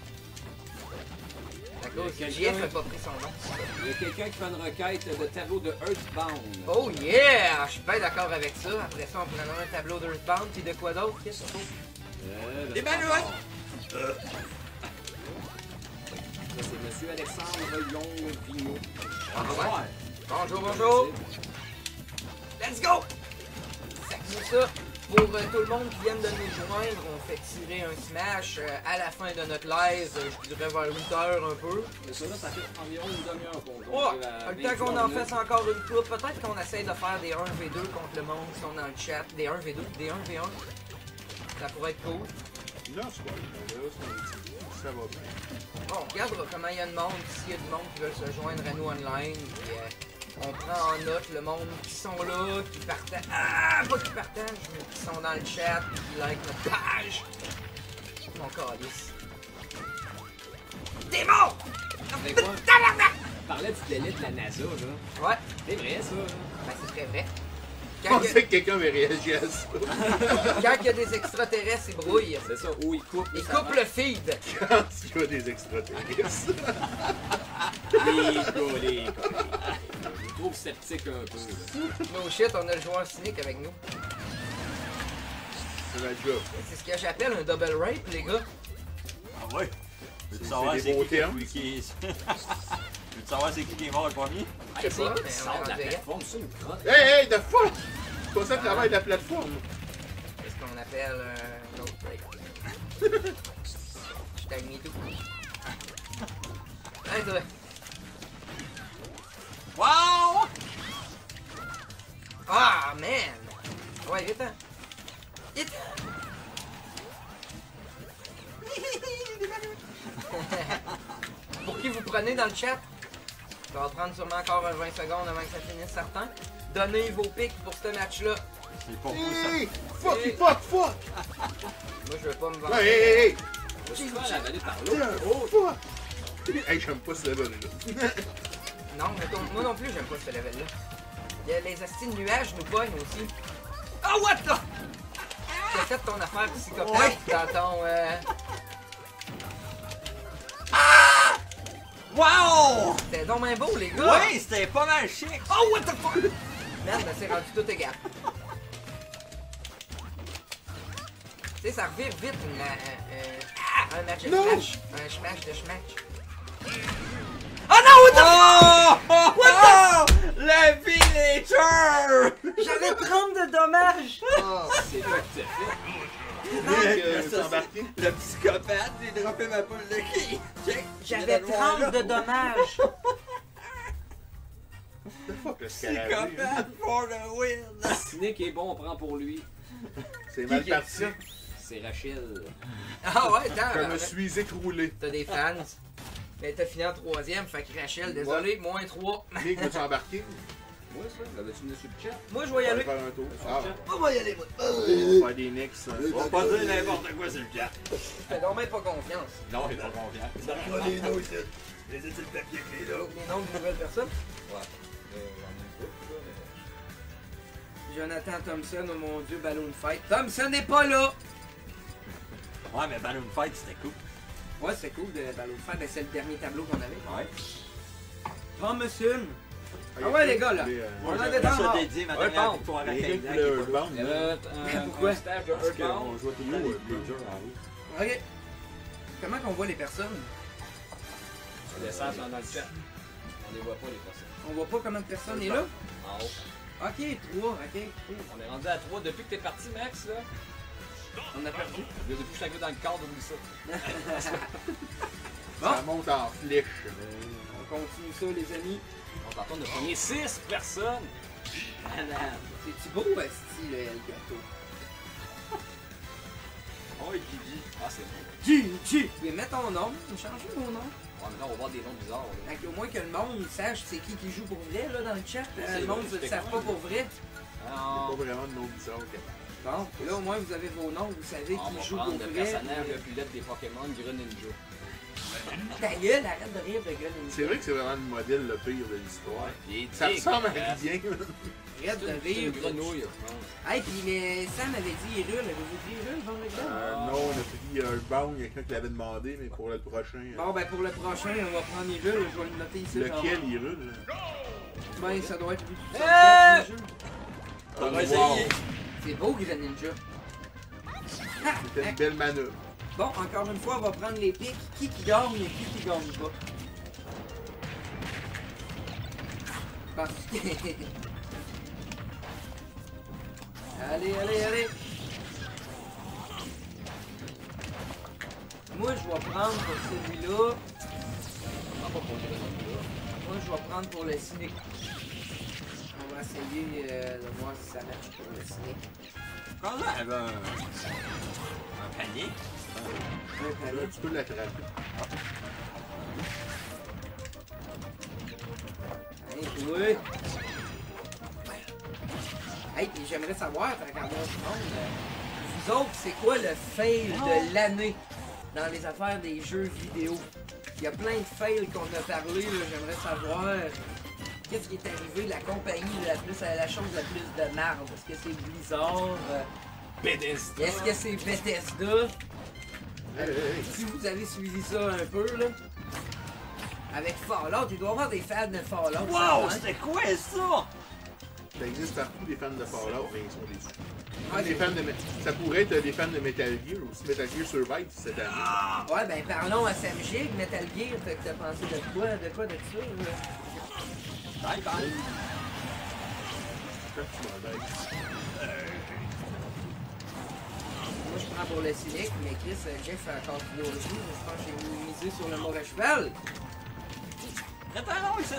À cause que J F a pas pris son nom. Il y a quelqu'un qui fait une requête de tableau de Earthbound. Oh yeah! Je suis bien d'accord avec ça. Après ça, on prendra un tableau d'Earthbound, puis de quoi d'autre? Qu'est-ce qu'il faut? Euh, Des le ballons! passeport. Ça, c'est Monsieur Alexandre Longuevigneau. Ah, ouais. Bonjour, bonjour! Let's go! Sac-nous ça! Pour euh, tout le monde qui vient de nous joindre, on fait tirer un smash euh, à la fin de notre live, euh, je dirais vers huit heures un peu. Mais ça, là, ça fait environ une demi-heure qu'on qu'on Oh! arrive à Le temps qu'on vingt-trois en minutes. fasse encore une coupe, peut-être qu'on essaye de faire des un v deux contre le monde qui sont dans le chat. Des un v deux, des un v un. Ça pourrait être cool. Non, c'est pas grave. On verra si on- ça va bien. Bon, on regardera comment il y a de monde, s'il y a du monde qui veut se joindre à nous online. Puis, euh, on prend en note le monde qui sont là, qui partagent. Ah, pas qui partagent, mais qui sont dans le chat, qui like notre page. Mon calice. T'es mort! Mais quoi? On parlait du délai de la NASA, là. Ouais, C'est vrai, ça. là. ben c'est très vrai. Je Quand il y, pensais que quelqu'un avait réagi à ça. a- quand il y a des extraterrestres, ils brouillent. C'est ça, où il coupe. Ils ça coupent va. le feed. Quand il y a des extraterrestres. Les gars, les gars. Je me trouve sceptique un peu, là. No shit, on a le joueur cynique avec nous. C'est ma job. C'est ce que j'appelle un double rape, les gars. Ah ouais? Veux-tu C'est- savoir c'est c'est des beaux qui qui termes. qui- Veux-tu savoir c'est qui qui est mort le premier? Je sais Hey, c'est pas, qui mais qui on sort est de la rendu là. plateforme, c'est une crotte. Hey, hey, the fuck! C'est pas ça le travail de la plateforme. C'est ce qu'on appelle un road break. Je t'ai mis tout. Hey, toi. Wow! Ah, man! Ouais, vite, hein. Vite! Pour qui vous prenez dans le chat? Ça va prendre sûrement encore un vingt secondes avant que ça finisse, certain. Donnez vos pics pour ce match-là. C'est pas fou ça. Hey! Fuck, hey, fuck, fuck! Moi, je veux pas me vendre. Hey, hey, hey! Je vais faire la vallée par là. Tiens, oh, fuck! Hey, j'aime pas ce level-là. Non, mais ton- moi non plus, j'aime pas ce level-là. Il y a les astis de nuages nous pognent aussi. Ah, what the? t'as fait ton affaire psychopathe Ouais. dans ton... Euh... Wow! C'était donc bien beau, les gars! Ouais, c'était pas mal chic. Oh, what the fuck? Merde, c'est rendu tout égal. Tu sais, ça revire vite une, euh, euh, un match de Non. smash. Un smash de smash. Oh non, what the Oh! Oh! Oh! Le villager! J'avais trente de dommages! C'est quoi que tu as fait? Nick, euh, ça, t'es embarqué? c'est le psychopathe, j'ai droppé ma boule de qui? Check! J'avais trente de dommages! The fuck, le scarabée? Psychopathe for the win! Nick est bon, on prend pour lui. C'est mal Qui a dit parti. ça? C'est Rachel. Ah ouais, attends, Je me euh, suis écroulé. t'as des fans. Mais t'as fini en troisième, fait que Rachel, désolé, moins trois. Nick, veux-tu embarquer? Ouais, ça, l'avais-tu mis sur le chat? Moi, je vais On y va aller. faire un tour. Ah, On va y aller, moi. on va faire des nicks. hein. On va pas dire n'importe quoi sur le chat. Je fais donc même pas confiance. Non, il est pas confiant. Ça prend les noms ici. Les études de papier avec les noms. Les noms de nouvelles personnes. Jonathan Thompson, oh mon dieu, Balloon Fight. Thompson n'est pas là! Ouais, mais Balloon Fight, c'était cool. Ouais, c'est cool de Balloon Fight, mais c'est le dernier tableau qu'on avait. Ouais. Thompson! Ah, Ah ouais, les gars, là. les, euh, On a J'aurais des temps ça morts. dédié ma Ouais, dernière bon. victoire à Les Kaidan Nick, qui le est pas là. Earthbound, Il y là. avait un, Pourquoi? un stage de Parce qu'on Earthbound. jouait tout le temps les Blazers en haut. Ok. Comment qu'on voit les personnes? Tu descends dans le chat. On les voit pas, les personnes. On voit pas combien de personnes est là? En haut. Ok, trois, ok. On est rendu à trois. Depuis que t'es parti, Max, là, On a perdu. depuis que je suis arrivé dans le cadre, oublie ça. Ça monte en flèche. On continue ça, les amis. On t'entend de pogner six personnes. C'est-tu beau, esti, le El Gato? Oh, Gigi. Ah, c'est bon. Gigi! Tu peux mettre ton nom, changer mon nom. Ouais, maintenant, on va voir des noms bizarres. là. Fait qu'au moins que le monde sache c'est qui qui joue pour vrai, là, dans le chat. Euh, c'est le monde vrai, ne le c'est savent quoi, pas pour vrai. Pas Alors, vraiment de nom bizarre. ok. Bon, là, au moins, vous avez vos noms, vous savez on qui va joue prendre pour le vrai. personnage le plus laid des Pokémon, Greninja. Ta gueule, arrête de rire de Greninja. C'est vrai que c'est vraiment le modèle le pire de l'histoire. Il est Ça ressemble à dégueulasse. rien. Arrête de C'est rire. une grenouille. je Hey, pis mais Sam avait dit Hyrule, avez-vous dit Hyrule, vendre le gars? Euh, non, on a pris Earthbound, il y a quelqu'un qui l'avait demandé, mais pour le prochain. euh, Bon, ben pour le prochain, on va prendre Hyrule, je vais le noter ici. Lequel Hyrule? Ben, ça doit être lui. Eh! Ça, le jeu. On va Wow. essayer. C'est beau, Greninja. Ah, C'était une belle manœuvre. bon, encore une fois, on va prendre les pics. Qui qui gagne et qui qui gagne pas. Parce que... allez, allez, allez. Moi, je vais prendre pour celui-là. Moi, je vais prendre pour le cynique. On va essayer euh, de voir si ça marche pour le cynique. Quand là, elle avait un... un panier. Un Là, palette. tu peux l'attraper. Hey, oui. Hey, puis j'aimerais savoir, tant qu'à moi, tout le monde, euh, vous autres, c'est quoi le fail de l'année dans les affaires des jeux vidéo? Il y a plein de fails qu'on a parlé, là, j'aimerais savoir qu'est-ce qui est arrivé, la compagnie la plus, la chose la plus de merde. Est-ce que c'est Blizzard? euh, Bethesda. Est-ce que c'est Bethesda? Hey, hey, hey. Si vous avez suivi ça un peu, là, avec Fallout, il doit y avoir des fans de Fallout. Wow, ça, hein? c'était quoi ça? Ça existe partout des fans de Fallout, mais ils sont déçus. Ouais, Des fans de Me- Ça pourrait être des fans de Metal Gear aussi. Metal Gear Survive cette année. Ouais, ben parlons à Sam Gig, Metal Gear, fait que t'as pensé de quoi, de quoi de ça, là? Bye bye. Quand tu m'en bailles. Moi, je prends pour le cynique, mais Chris, euh, Jeff a encore trois jours, je pense que j'ai misé sur le mauvais cheval. Attends, ici.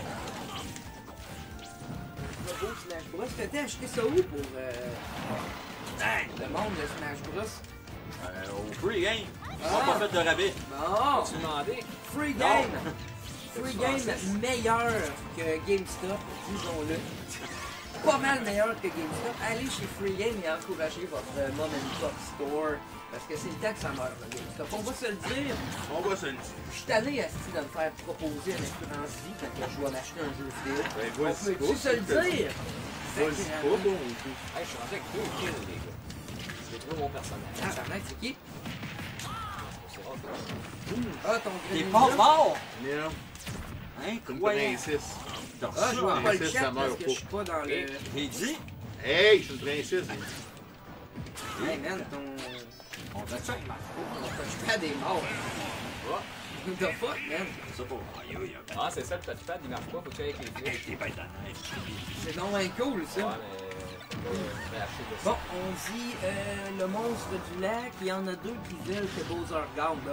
Le beau Smash Bros. T'as acheté ça où pour euh, Hey, le monde de Smash Bros? euh, au free game. On Ah. n'a pas fait de rabais. Non! Tu demandais. Free Non. game! Free Tu game pensais? meilleur que GameStop, disons-le. Pas mal meilleur que GameStop. Allez chez Free Game et encouragez votre euh, mom and pop store. Parce que c'est le temps que ça meurt, le GameStop. On va se le dire. On va se le dire. Je suis tanné asti de me faire proposer une expérience vie quand que je dois m'acheter un jeu vidéo. Ben, On vas-y peut-tu pas, se le s'il te plaît. dire? Vas-y pas, bon. Hey, je suis rendu avec deux kills, les gars. J'ai trouvé mon personnage. Ah, Tabarnak, c'est qui? C'est rare que Ah, ton T'es Greninja. pas mort! Merde, c'est une Incroyable! princesse. Ah, je vois pas le princesse, chat ça meurt parce que pas. je suis pas dans le... J'ai dit! Hey, je suis une princesse. Hey man, ton... On va ça, il marche Ton touchpad est mort. What? The fuck, man? je sais pas. Ah, c'est ça, le touchpad, il marche pas, faut que tu ailles avec les yeux. T'es bête à neige. C'est donc bien cool, Ouais, ça. mais. Je vais acheter de Bon, ça. on dit euh, le monstre du lac, il y en a deux qui veulent que Bowser gagne, là.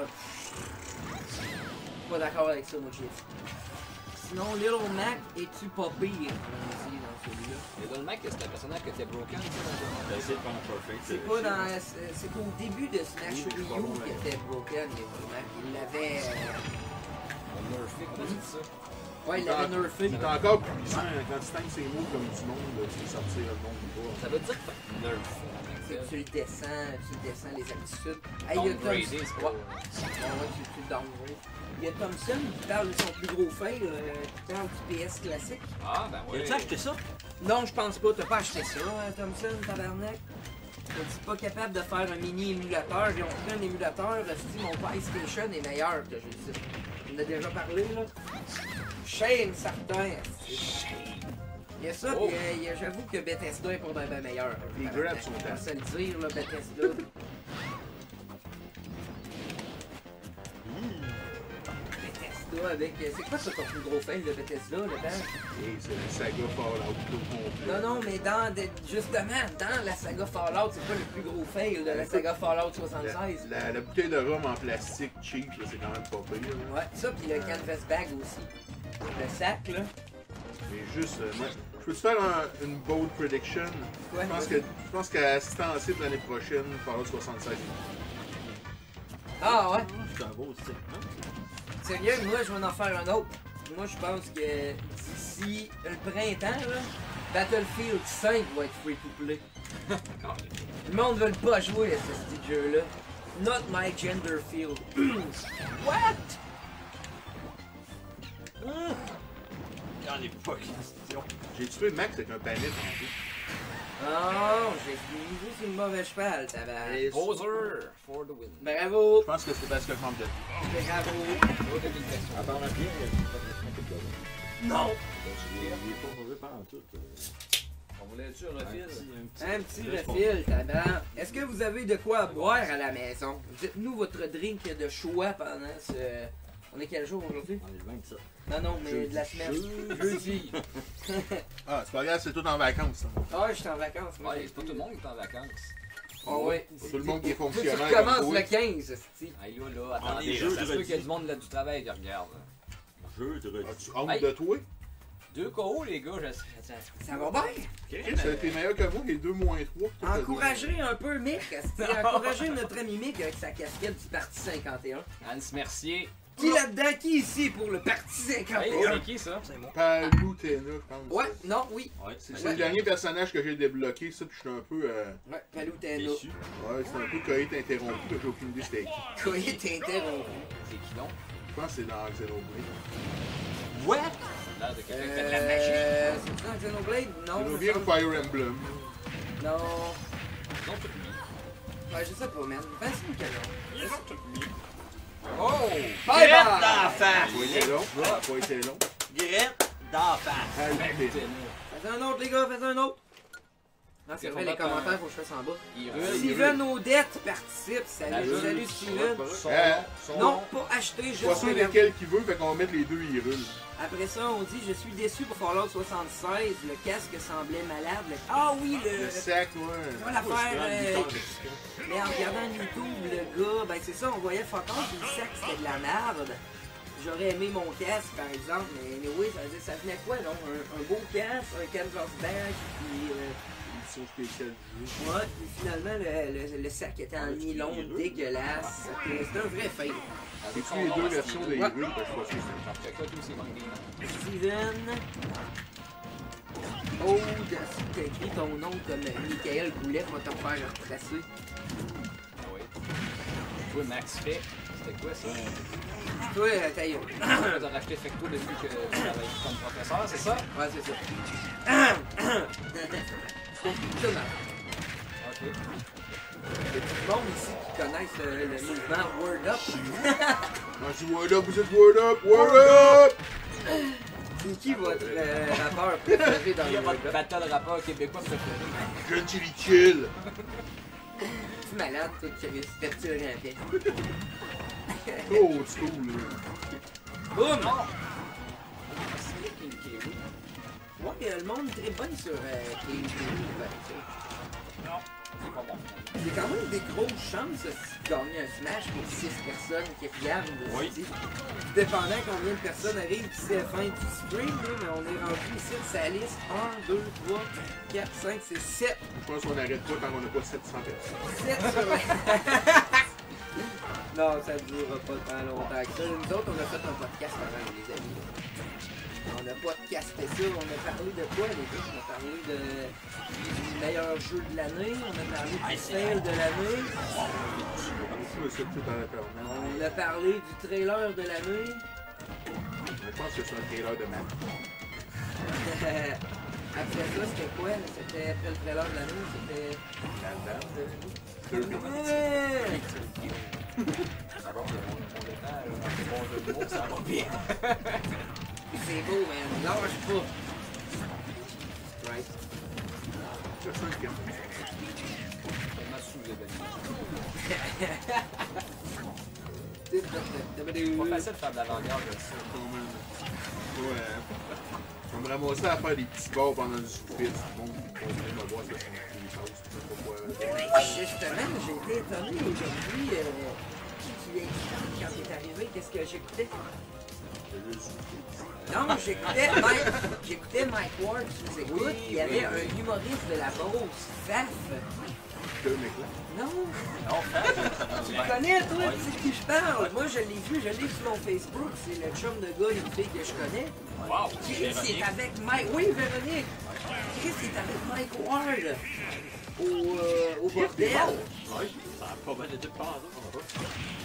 Pas d'accord avec ça, moi, j'ai Sinon, Little Mac, es-tu pas pire? On dit dans celui-là. Little Mac, c'est un personnage qui était broken, ça, dans le J'ai essayé de faire un perfect. C'est pas dans... C'est c'est qu'au début de Smash Oui, mais Wii pas U bon, qui mais- était broken, Little Mac. Il l'avait... euh, On nerfé, comment tu dis ça? Ouais, il l'avait nerfé. Il est encore plus puissant quand tu times ses mots comme du monde, là, tu peux sortir le monde du bas. Ça veut dire que nerf. Tu tu le descends, tu le descends les aptitudes. Hey, il y a Downgradé, Thompson. c'est Ouais, pas. ouais, tu, tu le downgrade. Il y a Thompson qui parle de son plus gros fail, euh, qui parle du P S classique. Ah, ben ouais. As-tu acheté ça? Non, je pense pas. T'as pas acheté ça, hein, Thompson, tabarnak? T'es pas capable de faire un mini émulateur. Ils ont pris un émulateur. Si mon PlayStation est meilleur que j'ai dit. On en a déjà parlé, là. Shame, certain. Il y a ça, Oh. puis euh, il y a- j'avoue que Bethesda est pas bien ben meilleur. Les grabs sont On va se le dire, là, Bethesda. Bethesda avec... euh, C'est quoi ça ton plus gros fail de Bethesda, là-dedans? Et c'est le saga Fallout tout complet. Non, non, mais dans, de- justement, dans la saga Fallout, c'est pas le plus gros fail de la saga Fallout soixante-seize. La, la, la bouteille de rhum en plastique cheap, là, c'est quand même pas pire. Là. Ouais, ça, puis le canvas bag aussi. Le sac, là. Mais juste, euh, moi, je peux te faire un- une bold prediction. Quoi? Je pense que je pense qu'à ce temps-ci de l'année prochaine, Fallout soixante-seize. Ah ouais? C'est un beau style. Sérieux, moi, je vais en faire un autre. Moi, je pense que d'ici le printemps, là, Battlefield cinq va être free to play. Le monde veut pas jouer à ce petit jeu-là. Not my gender field. What? J'en ai pas question. J'ai tué Max avec un panel tantôt. Oh, j'ai fini sur une mauvaise cheval, tabac. Bowser for the win. Bravo! Je pense que c'est parce que je manque de temps. Bravo! Autre question. Attends, bien, il y a pas de quelque chose. Non! Il est pas mauvais pendant tout. On voulait-tu un refil? Un petit refil, tabac. Est-ce que vous avez de quoi boire à la maison? Dites-nous votre drink de choix pendant ce... On est quel jour aujourd'hui? On est le vingt-sept. Non, non, mais de la semaine. Jeudi. Ah, c'est pas grave, c'est tout en vacances. Ça. Ah, je suis en vacances. moi. Ouais, c'est pas tout le monde qui est en vacances. Ah ouais. Pas tout le monde qui est Toi, tu fonctionnaire. recommences comme le toi. quinze, esti. Hey, là, là, attendez, est là, jeudi. ça se peut qu'il y a du monde là, du travail qui regarde. là. Jeu de Ah, tu hontes Hey. de toi? Deux K O, les gars, je je- Ça va bien? Chris, ça a été meilleur que moi, les deux moins trois. Encourager un peu Mick, esti. Encourager notre ami Mick avec sa casquette du Parti cinquante et un. Hans Mercier. Qui là-dedans? Qui ici pour le Parti cinquante Hey, et un? c'est qui ça? Palou Tena, je pense. Ouais, non, oui. Ouais, c'est C'est le dernier personnage que j'ai débloqué, ça, puis je suis un peu. Euh... Ouais, Palutena. déçu. Ouais, c'est un peu coït interrompu, mais j'ai aucune idée c'était qui. Coït interrompu. C'est qui donc? Je pense que c'est dans Xenoblade. What? Ça a l'air de quelqu'un qui fait de la magie. Euh. C'est ça, Xenoblade? Non. C'est me bien semble- Fire Emblem. Non. Non, tout lui. Ouais, je sais pas, man. Vas-y, Michael. Oh! Bye Grette bye! d'en face! Pas été long. Pas été long. Grette d'en face! Palou Tena. Faites un autre, les gars, faites un autre. Non, c'est Ils vrai, font les pas un- commentaires, faut que je fasse en bas. Il Euh, ruse. Steven Odette participe. La Salut, rue. salut Steven. Son Euh, nom. son Non, nom. pas acheté, Pas juste sûr regarde. lesquels qu'il veut, fait qu'on va mettre les deux, ils roulent. Après ça, on dit je suis déçu pour Fallout soixante-seize. Le casque semblait malade. Le- Ah oui, le. Le sac, Tu ouais. vois l'affaire. euh, Mais en regardant YouTube, le gars, ben c'est ça, on voyait fuck off, puis le sac c'était de la merde. J'aurais aimé mon casque par exemple, mais anyway, ça, ça venait quoi donc? Un, un beau casque, un canvas bag, puis. Euh, Édition spéciale du jeu. ouais, puis finalement le, le, le sac était en nylon dégueulasse. C'était c'était un vrai fail. Avec C'est son les nom, deux Steven. versions des Ouais. rules, parce que je suis pas sûr que c'est le temps. Check toi tous ces mangues des noms. Steven. Oh, t'as écrit ton nom comme Michael Goulet, on va te faire retracer. Ah oui. Toi, Max Fait. C'était quoi ça? Toi, euh, ta gueule. Tu as racheté Fecto depuis que tu travailles comme professeur, c'est ça? Ouais, c'est ça. C'est ça, mal. Ok. Il y a tout le monde ici qui connaissent le, le mouvement Word Up. Quand je dis Word Up, vous êtes Word Up, Word Up! C'est qui votre euh, rappeur préféré dans Il y le a Word votre Up? battle rappeur québécois préféré. Jeune Chili Chill! Tu es malade, toi, Chris. C'était petit le rappel. Oh, old school, là. Boum! C'est King K. Ouais, mais le monde est très bon sur euh, King K. Non, c'est pas bon. C'est quand même des grosses chances de gagner un Smash pour six personnes qui regardent. Oui. Tout dépendant combien de personnes arrivent d'ici la fin du stream, là, mais on est rendu ici de sa liste. un, deux, trois, quatre, cinq, six, sept. Je pense qu'on n'arrête pas tant qu'on n'a pas sept cents personnes. sept sur la... Non, ça ne durera pas tant longtemps que ça. Nous autres, on a fait un podcast avant, les amis. On a podcasté ça. On a parlé de quoi, les gars? On a parlé de... du meilleur jeu de l'année. On a parlé du fail de l'année. Je me suis tout dans la table. On a parlé du trailer de l'année. Je pense que c'est un trailer de map. Après ça, c'était quoi? C'était après le trailer de l'année, c'était... Ouais! Ça va, mon étage, mon jeu de mots, ça va bien. C'est beau, man. Lâche pas. Right. Personne qui aime Tellement sous-évalué. C'est pas facile de faire de l'avant-garde de ça. Ouais. On me ramassait à faire des petits bords pendant le souper. Tout le monde qui continuait de me voir, ça fait des choses. Je sais pas quoi. Justement, j'ai été étonné aujourd'hui. Euh, tu expliques quand t'es arrivé, qu'est-ce que j'écoutais? Non, j'écoutais Mike, j'écoutais Mike Ward sous écoute. Oui, Il y avait oui, un oui. humoriste de la Beauce, Faf. Deux mecs là. Non, Non, frère, tu le connais, toi, tu sais de qui je parle. Moi, je l'ai vu, je l'ai sur mon Facebook. C'est le chum de gars, une fille que je connais. wow, Chris, c'est avec Mike. Oui, Véronique. Chris, c'est avec Mike Ward. Au, euh, au bordel. Ouais, ça a pas mal été par on va pas.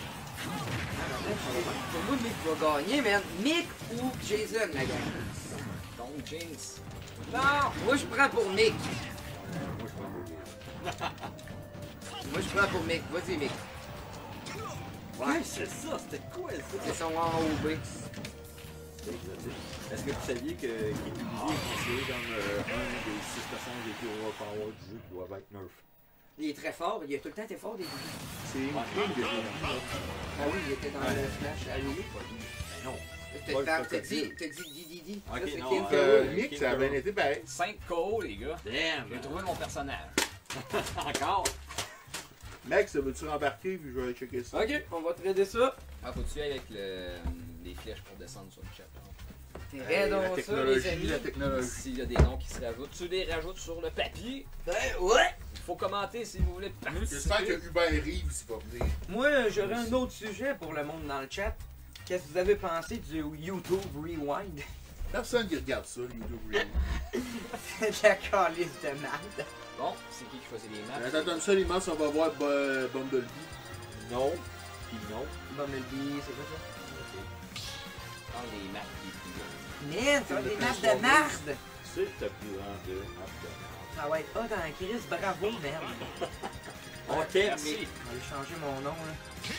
Pour moi, Mick va gagner, man. Mick ou Jason, la gang? Donc, Jinx. Non, moi je prends pour Mick. Moi, je prends Moi je prends pour Mick. Vas-y, Mick. Ouais, c'est ça, c'était quoi ça? C'est son A O B. C'est exotique. Est-ce que vous saviez que qu'il est publié et considéré comme euh, un des six personnages les plus overpowered du jeu qui doivent être nerf? Il est très fort. Il a tout le temps été fort des débuts. C'est une king de jeu. Ah oui, il était dans le Smash à lui. Ben non. T'as Pas- t'as- pas t'as que dit, ça. t'as dit Didi. Ok, Ça, c'est non, King Euh, K O. Mick, ça a bien été pareil. cinq K O, les gars. Damn! J'ai trouvé mon personnage. Encore? Max, veux-tu rembarquer puis je vais aller checker ça? Ok, on va trader ça. Ah, faut-tu aller avec le, les flèches pour descendre sur le chat? T'es Euh, raide, la ça, les technologie, amis. la technologie. S'il y a des noms qui se rajoutent, tu les rajoutes sur le papier. Ben ouais. Il faut commenter si vous voulez J'espère que participer. Hubert Reeves va venir. Moi, j'aurais un autre sujet pour le monde dans le chat. Qu'est-ce que vous avez pensé du YouTube Rewind? Personne qui regarde ça, le YouTube Reeves. C'est la calice de merde. Bon, c'est qui qui choisit les maps? Attends, donne ça, l'immense, on va voir Bo- Bumblebee. Non. Puis non. Bumblebee, c'est quoi ça? Dans les maps les plus grandes. Man, c'est des masses de merde! C'est le plus grand de Afghanistan. Ça va être hot dans Chris, bravo, merde! Ok, Merci. mais. On va aller changer mon nom, là.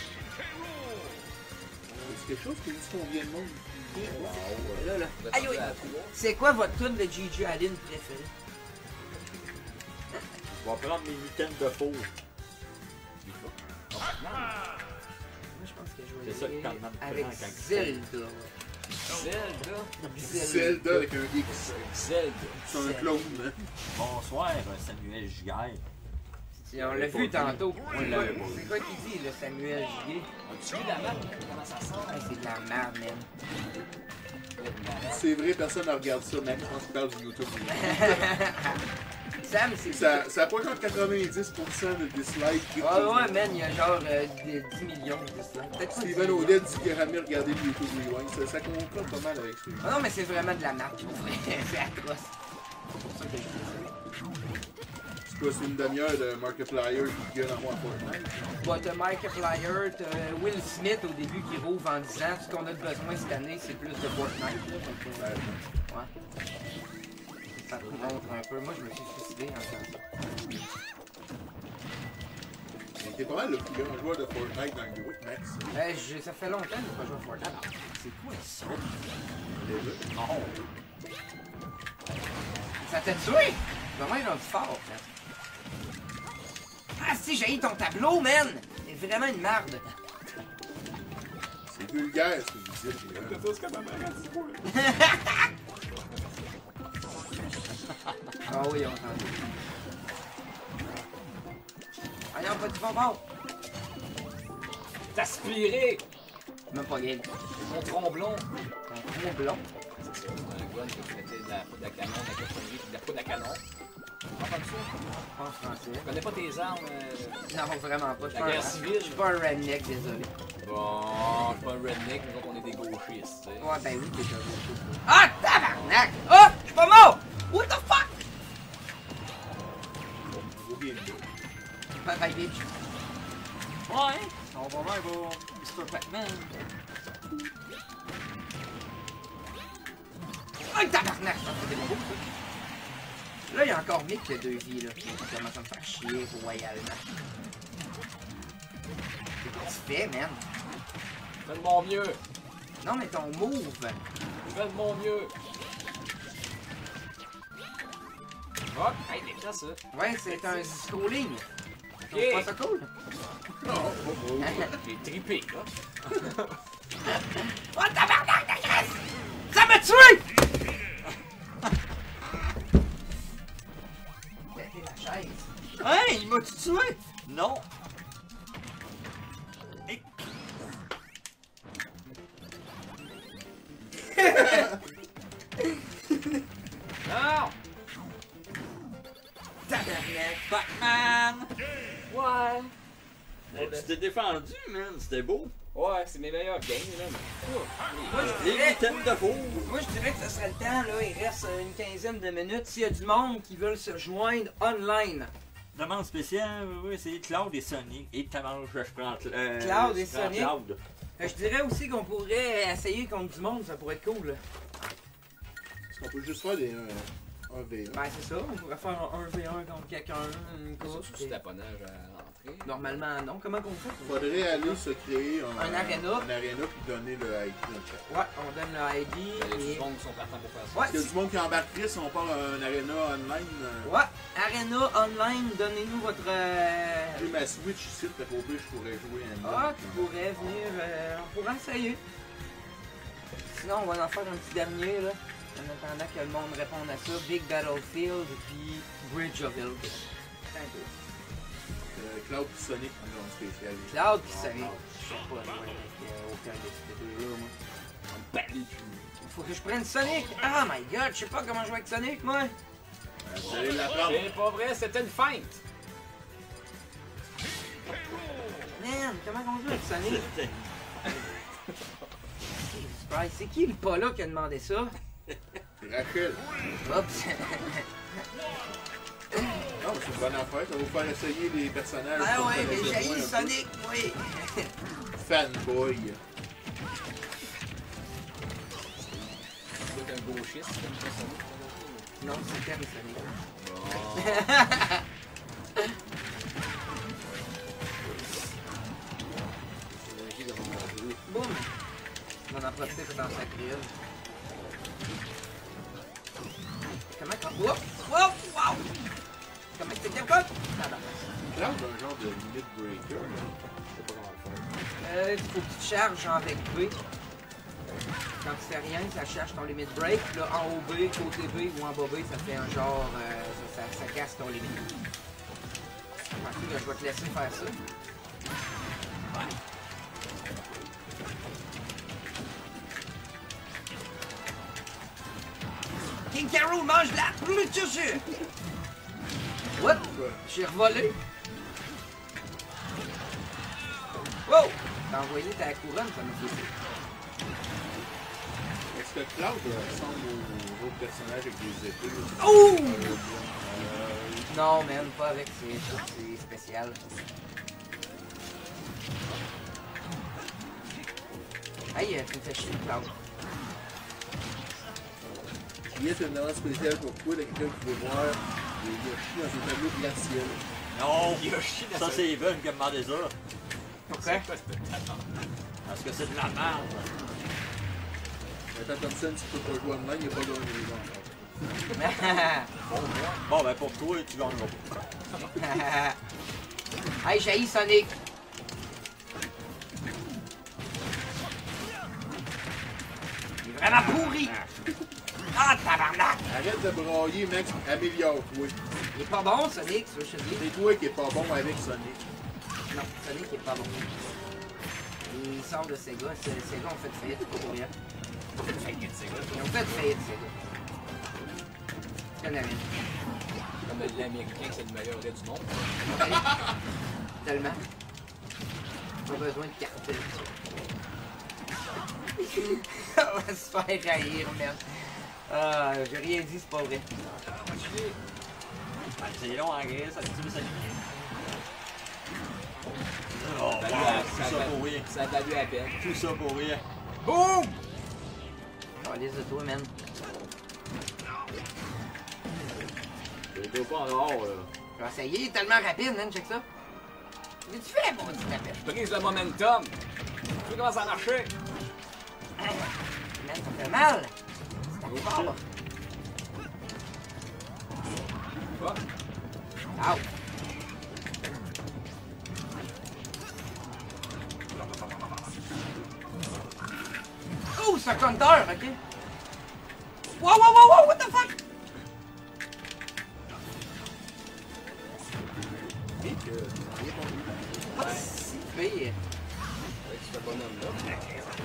C'est quelque chose qui dit combien de monde? Là, là. Vous êtes Aïe, rendu oui. à trois. C'est quoi votre tune de Gigi Allen préférée? Je vais prendre mes mitaines de faux. Moi, je pense que je vais C'est ça aller que quand même avec prend quand il Zelda. Zelda. Zelda avec un X. Zelda. C'est un clone, hein? Bonsoir, Samuel Giguère. Et on l'a vu tantôt. On l'avait pas vu. C'est quoi qu'il dit, le Samuel Giguet? As-tu vu la map? Comment ça sort? Ah, c'est de la merde, man. C'est vrai, personne ne regarde ça, Max. Je pense qu'il parle du YouTube Reeves. Sam, c'est Ça, ça a pas genre quatre-vingt-dix pour cent de dislikes. Ah ouais, man, il y a genre euh, des dix millions de ça. Peut-être pas dix Steven millions. Odell dit qu'il a jamais regardé le YouTube Rewind. Ça, ça concorde pas mal avec ça. Ah non, mais c'est vraiment de la merde, pour vrai. C'est atroce. C'est pour ça que je dis ça. C'est quoi, c'est une demi-heure de Markiplier qui gueule en roi Fortnite? Bon, t'as Markiplier, t'as Will Smith au début qui rouvre en disant ce qu'on a besoin cette année, c'est plus de Fortnite. Là, donc, euh, ouais. Ça te montre un peu. Moi, je me suis suicidé en faisant ça. Mais t'es pas mal le plus grand joueur de Fortnite dans le groupe, Max. Euh, je- ça fait longtemps que j'ai pas joué à Fortnite. C'est quoi ça? Non. Ça t'a tué? Comment il a du fort, man? Ah si, j'ai eu ton tableau, man! C'est vraiment une merde. C'est vulgaire ce que vous dites. les gars. C'est tout ce que ma mère a dit pour lui. Ah oui, on entend. Voyons, pas du bonbon! T'aspirer! Même pas game. Mon tromblon! Ton tromblon. C'est un gun que tu mettais de la poudre à canon, de la cochonnerie, de la poudre à canon. Pas comme ça. En français. Tu connais pas tes armes? Euh... Non, vraiment pas. Je suis La pas un- guerre civile. Je suis pas un redneck, désolé. Bon, je suis pas un redneck, nous autres on est des gauchistes, tu sais. Ouais, ben oui, t'es un gauchiste. Ah, tabarnak! Oh, je suis pas mort! What the fuck? Gros bien joué. Bye bye, bitch. Ouais! On va voir pour mister Pac-Man. Ah, tabarnak! Ça fait des bons coups. Là, il y a encore mieux que deux vies, là. Ça commence à me faire chier royalement. Qu'est-ce que tu fais, man? Fais de mon mieux! Non, mais ton move! Fais de mon mieux! Oh! Hey, déclenche ça! Ouais, c'est un scrolling. Ok. C'est pas ça cool? J'ai trippé, là! Oh, tabarnak, ta graisse! Ça m'a tué! Péter la chaise. Hey, il m'a-tu tué? Non. Non! Tabarnak. Pac-Man! Ouais! Hey, tu t'es défendu, man. C'était beau. Ouais, c'est mes meilleurs games, là, mais... Moi, je Les dirais, items de four. moi, je dirais que ce serait le temps, là. Il reste euh, une quinzaine de minutes. S'il y a du monde qui veulent se joindre online. Demande spéciale, oui, oui, c'est Cloud et Sonic. Et t'as mangé, je prends euh, Cloud et je prends Sonic. Cloud. Euh, je dirais aussi qu'on pourrait essayer contre du monde. Ça pourrait être cool, là. Est-ce qu'on peut juste faire des euh, un v un? Ben, c'est ça. On pourrait faire un un v un contre quelqu'un, une course. C'est du taponnage à l'entrée. Normalement, non. Comment qu'on fait? Faudrait aller se créer un, Un aréna. Un aréna puis donner le I D dans le chat. Ouais, on donne le I D. Il y a et... du monde qui sont partants pour faire ça. Ouais, Est-ce qu'il y a du monde qui embarquerait si on part à un aréna online? euh, ouais, Arena Online, donnez-nous votre... euh, J'ai ma Switch ici, fait qu'au pire, je pourrais jouer un Ah, tu pourrais venir... euh, on pourrait essayer. Sinon, on va en faire un petit dernier, là. En attendant que le monde réponde à ça. Big Battlefield, puis Bridge of Ilk. C'est un peu. Euh, Cloud et Sonic en grande spéciale. Cloud pis Sonic. Je sais pas jouer avec euh, aucun de ces deux-là, moi. Faut que je prenne Sonic! Ah my god, je sais pas comment jouer avec Sonic, moi! Euh, Vous allez l'apprendre. C'est pas vrai, c'était une feinte! Man, comment on joue avec Sonic? C'était- Jesus Christ, c'est qui le pas là qui a demandé ça? C'est Rachel. Oups! Non, mais c'est une bonne affaire. Ça va vous faire essayer les personnages. Ah pour ouais, mais connaître j'ai moins eu un peu. Sonic, oui! Fanboy. C'est un gauchiste, c'est comme ça, ça. Non, c'est Terry Sonic. Boum! On va en profiter pour t'en sacrer une. Comment qu'on... Wow! Wow! Wow! Comment c'était bien quoi? Cloud, un genre de limit breaker. là. Je sais pas comment le faire. Euh, il faut que tu te charges genre avec B. Quand tu fais rien, ça charge ton limit break. Puis là, en haut B, côté B ou en bas B, ça fait un genre... Euh, ça, ça, ça casse ton limit. Ok, là, je vais te laisser faire ça. King Carol mange la plus de What? J'ai revolé. Wow! T'as envoyé ta couronne, ça m'a fait. Est-ce que Cloud euh, ressemble aux autres personnages avec des épées? Oh! Euh, Non, man, pas avec ses choses, c'est spécial. Hey, euh, tu me fais chier, Cloud. Il y a une demande spéciale pour toi, de quelqu'un qui veut voir les chiens dans un tableau glacial. Non! Yoshi dans Ça, sa- c'est Even qui a demandé ça. Pourquoi? C'est quoi cette talent? Parce que c'est de la merde. Nathan Thompson, tu peux pas jouer online, il n'y a pas gagné les gens. Bon, ben pour toi, tu gagneras pas. Hey, j'haïs Sonic! Il est vraiment pourri! Ah, tabarnak! Arrête de brailler, mec, améliore-toi. Il est pas bon, Sonic, ça, je te dis. C'est toi qui est pas bon avec Sonic. Non, Sonic est pas bon. Il sort de Sega. C'est- Sega ont fait faillite pour rien. Ils ont fait faillite, Sega. C'est la mienne. Comme l'américain, c'est le meilleur lait du monde. Tellement. Pas besoin de cartel. On va se faire haïr, merde. Ah, j'ai rien dit, c'est pas vrai. C'est long en gris, ça tue ça. Oh, Ça wow, a- tout ça ça a- pour rien. Ça a valu la peine. Tout ça pour rien. Boum! Oh, laisse de toi, man. T'es pas en dehors, là. Je vais essayer, il est tellement rapide, man, check ça. Qu'est-ce que tu fais, mon petit tapette? Brise le momentum. Tu vois comment ça a marché? Man, ça fait mal. C'est fort. Quoi? Ow. Oh, c'est un counter, ok? Wow, wow, wow, wow, what the fuck? Ah, si pire. Avec ce bonhomme-là.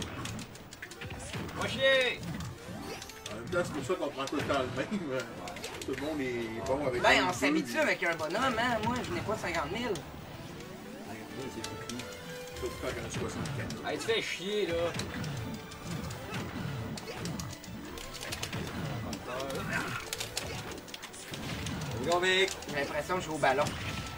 Moi chier! En même temps, c'est pour ça qu'on prend tout le temps le même. euh, Tout le monde est bon avec Ben, un on jeu. s'habitue avec un bonhomme, hein? Moi, je n'ai pas cinquante mille. C'est beaucoup. Surtout quand on a soixante-quinze. Hey, tu fais chier, là. Go, Vic! J'ai l'impression que je joue au ballon.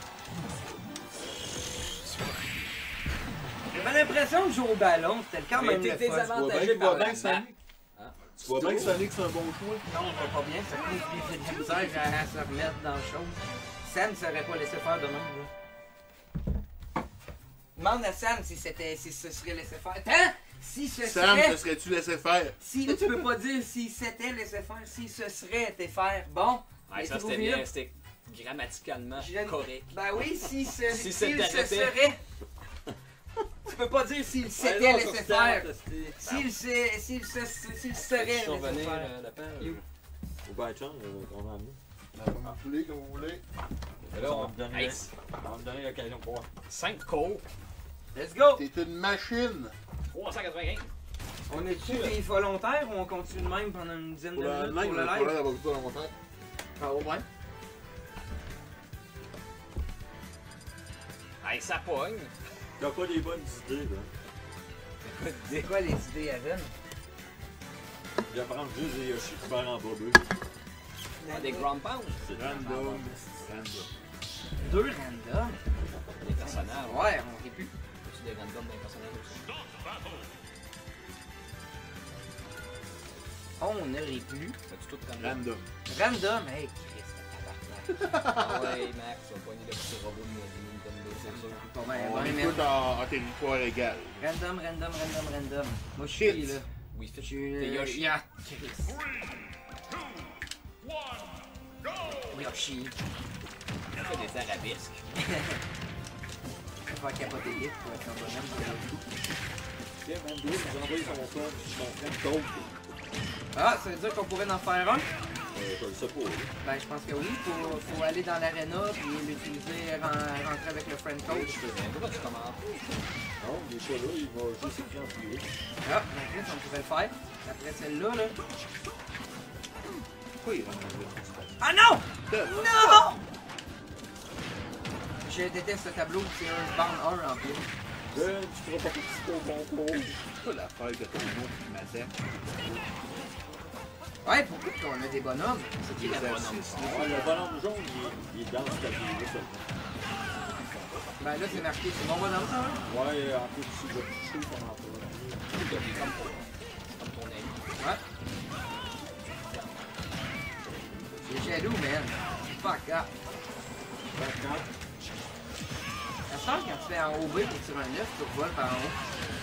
J'avais l'impression de jouer au ballon, c'était quand Mais même t'es le fun. désavantagé Tu vois bien par que la va bien, Sonic? Hein? Tu vois bien que Sonic, c'est un bon choix? Non, on va pas bien, ça coûte plus de misère à, à se remettre dans le chose. Sam ne serait pas laissé faire de même, là. Demande à Sam si c'était si ce serait laissé faire. Hein? Si ce Sam, serait. te serais-tu laissé faire? Si tu peux pas dire si c'était laissé faire, si ce serait été faire. Bon. Ouais, ça êtes-vous c'était mieux? bien, c'était grammaticalement Je- correct. Ben oui, si ce, Si s'il c'était se arrêté. serait. Tu peux pas dire s'il s'était laissé faire. S'il se- s'il se- s'il serait laissé Survenir faire. euh, la page. You. Ou ben, chum, on va amener. Comme vous voulez, comme vous voulez. Et là, Ça on va me donner, Hey, ça va me donner l'occasion de voir. cinq co, Let's go! T'es une machine. trois cent quatre-vingt-quinze. On est-tu des volontaires ou on continue de même pendant une dizaine Pour de le minutes live, pour on le a pas live? l'air d'avoir tout longtemps. Ah, au moins. Hey, ça pogne. T'as pas des bonnes idées, là. C'est quoi les idées, Evan? Je vais prendre juste des Yoshi pour faire en bas deux. Ah, des ground pounds. C'est Random. Random. Deux random? Des personnages. Ouais, on rit plus. As-tu des randoms dans les personnages aussi? On ne rit plus. As-tu tout random? Random. Random, hey, Christ, tabarnak. Ah ouais, Max, on va pogner le petit robot de Nintendo, c'est sûr. Pas bien, On bien, est mais- tous en, en territoire égal. Random, random, random, random. Moi, je suis Shit. là. Oui, fait Je suis. T'es Yoshi. Yeah, Chris. Yoshi. Il fait des arabesques. On va faire capoter vite pour être un bonhomme pour l'autre. Tiens, Mandy, nous a envoyé son code, son friend code. Ah, ça veut dire qu'on pourrait en faire un? Euh, je le sais pas, là. Ben, je pense que oui. Faut, faut aller dans l'arena puis l'utiliser, ren- rentrer avec le friend code. Mais pourquoi tu commences? Non, il est pas là, il va juste écrire en privé. Ah, ben, Chris, on pourrait le faire. Après celle-là, là. Pourquoi il rentre dans Ah non! le Non! Je déteste ce tableau, c'est un Bound un en plus. Ben, tu pourras pas participer au concours. C'est pas l'affaire que ton nom qui m'attaque. Ouais, pourquoi qu'on a des bonhommes? C'est qui la bonhomme? Ouais, le bonhomme jaune, il est, il est dans ce tablier-là seulement. Ben là, c'est marqué, c'est mon bonhomme, ça, hein? Ouais, en plus, si je touche ton emploi. Il est comme pour- comme ton ami. Ouais. J'ai jaloux, man. Fuck up. Quand fais en O B, t'es sur un neuf, tu revoles par en haut.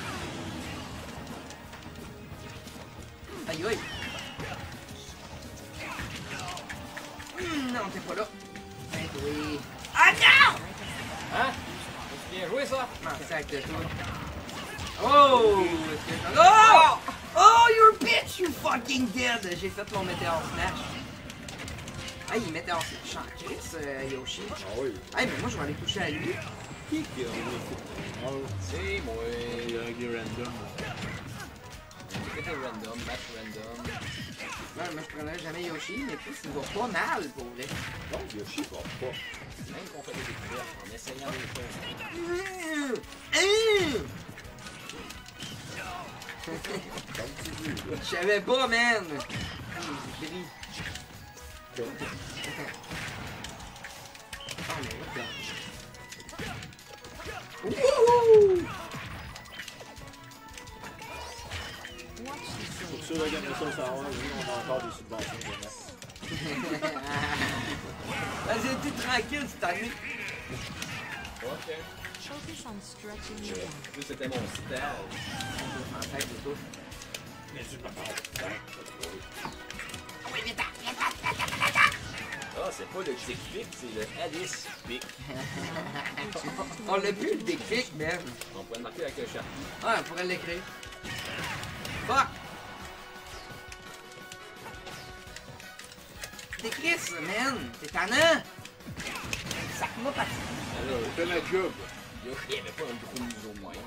Aïe aïe! Hum, non, t'es pas là. Ben oui. Ah non! Hein? C'est bien joué ça! Non, sac de toi. Oh! Oh! Oh, you're a bitch, you fucking dead! J'ai fait mon météore smash. Ah, il météore smash en Chris, euh, Yoshi. Ah oui. Ah, mais moi je vais aller toucher à lui. Qui qui a fait? C'est moi. Il y a un gay random. C'était random, match random. Ouais, moi je prenais jamais Yoshi, mais Chris il va pas mal pour vrai. Non, Yoshi va pas. Même qu'on fait des découvertes en essayant des choses. Hum, hum. Comme tu dis, là. Je savais pas, man! J'ai pris. Comme- Oh, mais what the... Wouhou! Pour ceux qui aiment ça au savoir, oui, on a encore des subventions de mettre. Vas-y, t'es tranquille cette année. Ok. Focus on stretching Je- your back. Plus c'était mon stage. En fait, c'est tout. Mais tu peux pas. Ah, c'est pas le tic pic, c'est le Alice pic. On l'a vu le déclic, man. On pourrait le marquer avec le chat. Ouais, on pourrait l'écrire. Fuck! T'es Chris, man! T'es tannant! Sac-moi pas. Alors, Fais ma job. Yoshi, il n'y avait pas un gros museau moyen.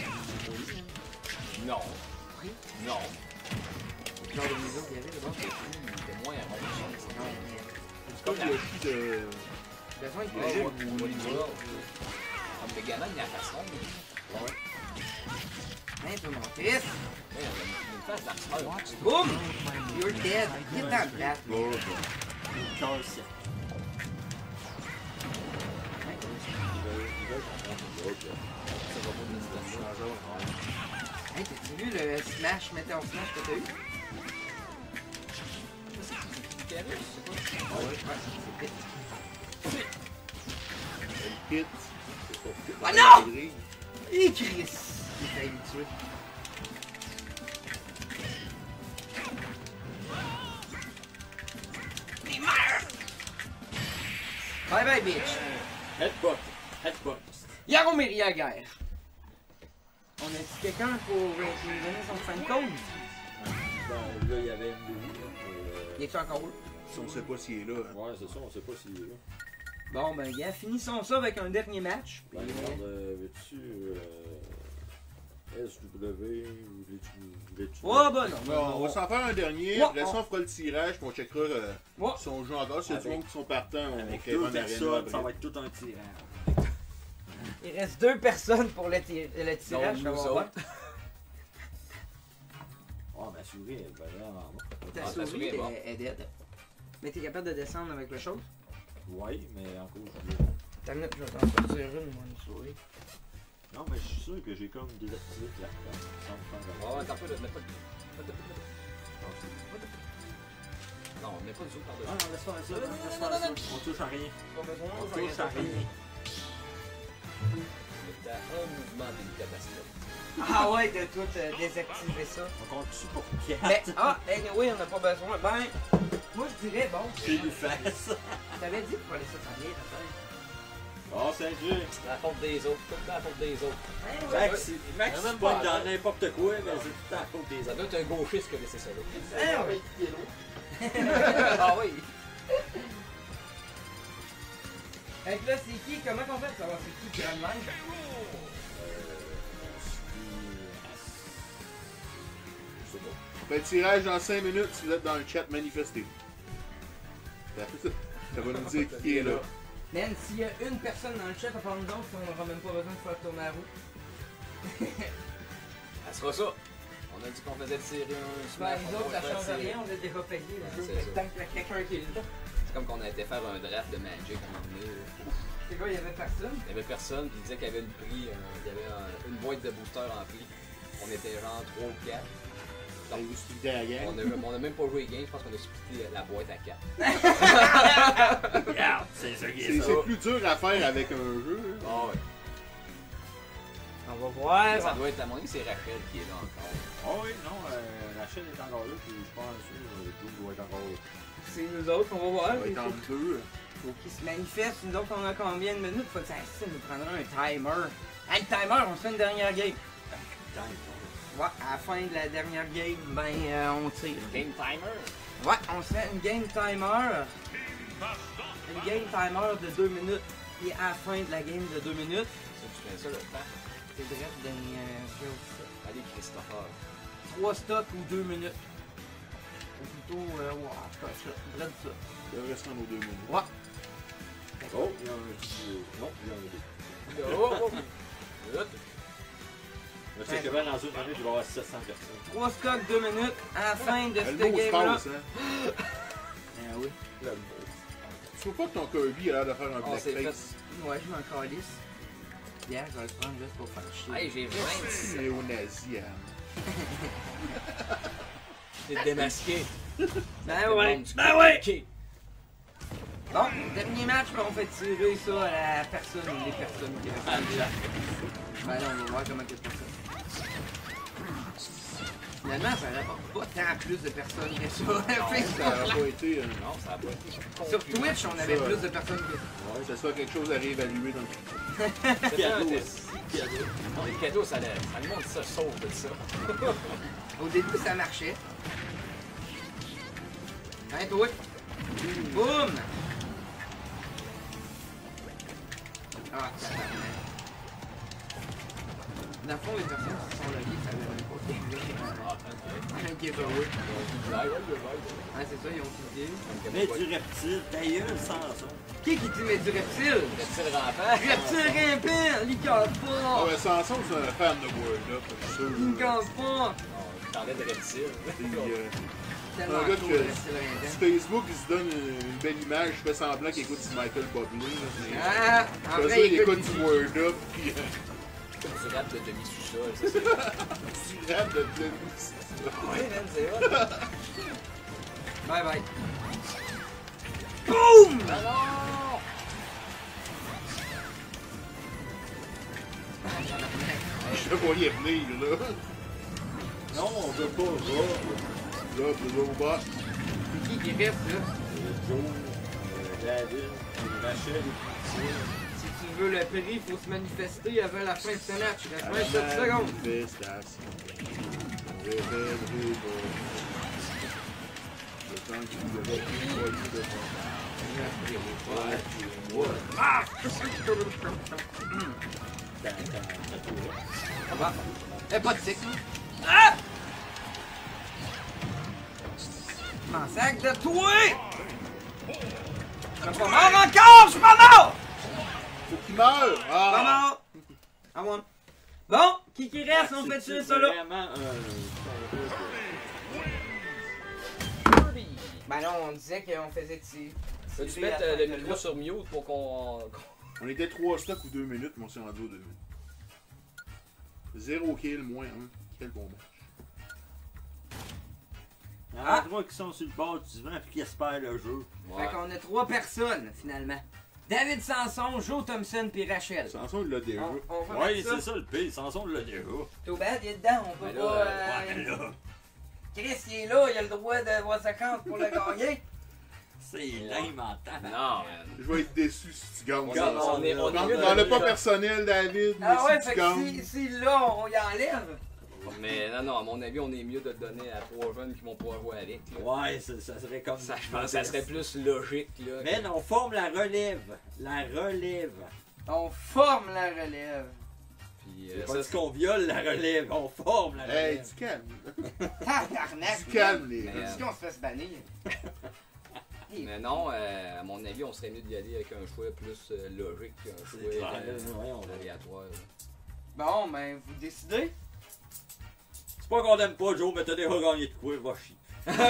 Non. Non. Genre de museau qu'il y avait là-bas. Il était moins rond. Non, C'est comme le Yoshi de. besoin de Ah, projet. ouais, Wally World. Comme le gamin, il a la façon. Ouais. Hein, toi, mon Chris! Ouais, il a une face d'arceur. Boum! You're dead! Get dans le plat. Oh, Cœur sec. Ils veulent ils veulent qu'on monte une autre, là. Ça va pas de méditation. Hey, t'as-tu vu le Smash, Meteor Smash que t'as eu? Carus, c'est pas. Ouais, c'est pit. le pit. C'est pas fou. Ah non! Le gris. Hé, Chris! Il a failli me tuer. Mais meurs! Bye bye, bitch! Headbutt. Headbutt. Yaromir à guerre. On a-tu quelqu'un pour euh, qui nous donner son fin de code? Ben, là, il y avait M D I. Il est-tu encore où? Si on sait pas s'il est là. hein. Ouais, c'est ça, on sait pas s'il est là. Bon, ben, gars, finissons ça avec un dernier match. Ben, regarde, euh, veux-tu. Euh, S W ou voulais-tu. voulais-tu- Oh, ben non. Bon, on va s'en faire un dernier. Ouais, Après ça, on- on fera le tirage. Puis on checkera euh, Ouais. si on joue encore. S'il y a du Avec- monde qui sont partants, on Avec crée un deux arena personnes, après. ça va être tout un tirage. Il reste deux personnes pour le, tir- le tirage. Donc, ça nous va voir. autres. Oh, ma souris, elle va vraiment bon. Ta Ah, ta souris souris est est, bonne. est dead. Mais t'es capable de descendre avec le chose? Oui, mais encore, je T'as minute, je vais t'en sortir une, moi, une souris. Non, mais je suis sûr que j'ai comme désactivé la carte. Sans me faire Oh, attends un peu, là, mets pas de. Pas de- pas de- Non, on met pas de zoom Ah par-dessus. non, laisse faire ça, laisse faire ça. On touche à rien. Pas besoin, On ça touche à reste rien. T'as un mouvement d'une catastrophe. Ah ouais, de tout euh, désactiver ça. On compte dessus pour Mais, quatre. ah, anyway, on n'a pas besoin. Ben, moi je dirais, bon, J'ai eu face. je t'avais dit qu'il fallait ça s'en vient, t'as Oh, Saint-Dieu. C'est la faute des autres, tout le temps la faute des autres. fait. Max, c'est- Max, Même c'est pas pas dans à- n'importe quoi, mais c'est tout le temps à cause des Ça autres. doit être un gauchiste qui a laissé ça là. Ah oui. Ah oui. Fait que là, c'est qui? Comment qu'on fait pour savoir c'est qui qui rend même? Je sais pas. On fait le tirage dans cinq minutes. Si vous êtes dans le chat, manifestez. Ça ça va nous dire qui est là. Man, s'il y a une personne dans le chat à part nous autres, on n'aura même pas besoin de faire tourner la roue. Ça sera ça. On a dit qu'on faisait tirer un Ben, smash. nous on autres, ça va faire change tirer. rien, on est déjà payé. Ouais, Le jeu, c'est fait ça. que tant qu'il y a quelqu'un qui est là. C'est comme qu'on a été faire un draft de Magic à un moment donné. là. C'est quoi, il y avait personne? Il y avait personne qui disait qu'il y avait une prix, euh, il y avait un- une boîte de boosters remplie. On était genre trois ou quatre. Allez-vous splitter la gang? On a, on a même pas joué les games, je pense qu'on a splitté la boîte à quatre. Regarde, c'est ça qui est C'est ça. c'est plus dur à faire avec un jeu. hein. Ah ouais. On va voir. Ça doit être à mon avis, c'est Rachel qui est là encore. Oh oui, non, euh, la chaîne est encore là, puis je pense que le Doom doit être encore là. C'est nous autres, on va voir. Ça va être en deux. Faut qu'ils se manifestent. Nous autres, on a combien de minutes? Faut que ça, ça nous prendra un timer. Hey, le timer, on se fait une dernière game. Ouais, à la fin de la dernière game, ben, euh, on tire. Game timer. Ouais, on se fait une game timer. Une game timer de deux minutes. Et à la fin de la game de deux minutes, Ça, tu fais ça le temps. c'est bref d'un euh, Allez, Christopher. trois stocks ou deux minutes. Ou plutôt, euh, ouais, je fais ça. Bref ça. Le reste en nos deux minutes. Ouais. Oh, il y en a un petit. Non, il y en a deux. Oh, oh, oh. Là, Je sais que même dans une minute, il va y avoir sept cents personnes. trois stocks, deux minutes. À la fin de Le cette mot se game-là. passe, hein. Ah oui. Là, Tu trouves pas que ton Kirby a l'air de faire un On s'est blackface? Ouais, je m'en calisse. Hier, je vais le prendre juste pour faire chier. Hey, j'ai vingt-six. Néo-nazi, hein. T'es démasqué. Ben ouais. Ben ouais. Bon, dernier match, puis on fait tirer ça à la personne ou les personnes qui restent dans le chat. Ben là, on va voir comment il y a de personnes. Finalement, ça rapporte pas tant plus de personnes que ça. Ça n'a pas été. euh, Non, ça a pas été. Sur Twitch, on avait Ça, plus de personnes que Ouais, ça soit quelque chose à réévaluer dans le futur. C'est un test. Non, les cadeaux, ça, ça le monde se sauve de ça. Au début, ça marchait. Hein, toi? Boum! Ah, ça dans le fond, les personnes qui sont loguées, ça veut même pas qu'il y ait un giveaway. Ah, c'est ça, ils ont cliqué. mais du reptile, d'ailleurs, sans ça. Qui qui dit mais du reptile? Reptile rampant. Reptile rampant! Il casse Ah pas! ouais, Samson, c'est un fan de World Up, c'est sûr. Il casse pas! On parlait de reptile. C'est, euh, Tellement un gars cool, que le reptile rampant. si Facebook il se donne une, une belle image, je fais semblant qu'il écoute du Michael Bublé. Ah! En Après ça, vrai, il écoute, écoute du Word Up, puis euh, Du rap de demi-sous-sol, c'est ça. du rap de Denis. Ouais, man, c'est vrai. bye bye. Boum! Ah non! Je te voyais venir, là. Non, on veut pas Rob, Là, le robot. C'est qui qui reste là? euh, Joe, euh, David, euh, Rachel et puis Si tu veux le prix, il faut se manifester avant la fin de ce match. Il reste vingt-sept secondes. Manifestation. On révèle le temps qu'il devait être folie de Ah! Dans Eh, pas de tic. Ah! En sac de toi! Je suis pas mort encore! Je suis pas mort! Faut qu'il meure! Pas Ah! mort! I won. Bon, qui qui reste? On fait tuer ça là? vraiment un. Ben non, on disait qu'on faisait tirer. Peux-tu mettre euh, le micro sur mute pour qu'on. On était trois stocks ou deux minutes, mais on s'est rendu aux deux minutes. Zéro kill, moins un. Quel bon match. Il y en a trois qui sont sur le bord du divan et qui espèrent le jeu. Fait qu'on a trois personnes finalement. David Sanson, Joe Thompson puis Rachel. Samson, il l'a déjà. On, on va Ouais, mettre c'est ça. ça le pire, Samson l'a déjà. Too bad, il est dedans, on peut Mais là, pas... euh, euh, Ouais, mais là, Chris, il est là, il a le droit d'avoir sa carte pour le gagner. c'est lame en temps. Non, man. Je vais être déçu si tu gagnes. On est- Samson. on est- on est Dans mieux dans de- le pas personnel, David, mais Ah ouais, si fait tu que gagnes. si, si là, on y enlève. Mais non, non, à mon avis, on est mieux de le donner à trois jeunes qui vont pouvoir jouer avec. Là. Ouais, ça, ça serait comme Ça, je pense que ça serait plus logique. Là. Mais on forme la relève. La relève. On forme la relève. Puis, C'est euh, pas ça, dit qu'on viole la relève, on forme la Hey, relève. tu calmes. Tabarnak! Tu calmes, les Mais, gars. Est-ce qu'on se fait se bannir? Mais non, euh, à mon avis, on serait mieux d'y aller avec un choix plus euh, logique qu'un C'est choix clair, euh, là, ouais, on va- aléatoire. Bon, ben, vous décidez? C'est pas qu'on aime pas Joe, mais t'as déjà gagné de quoi, va chier.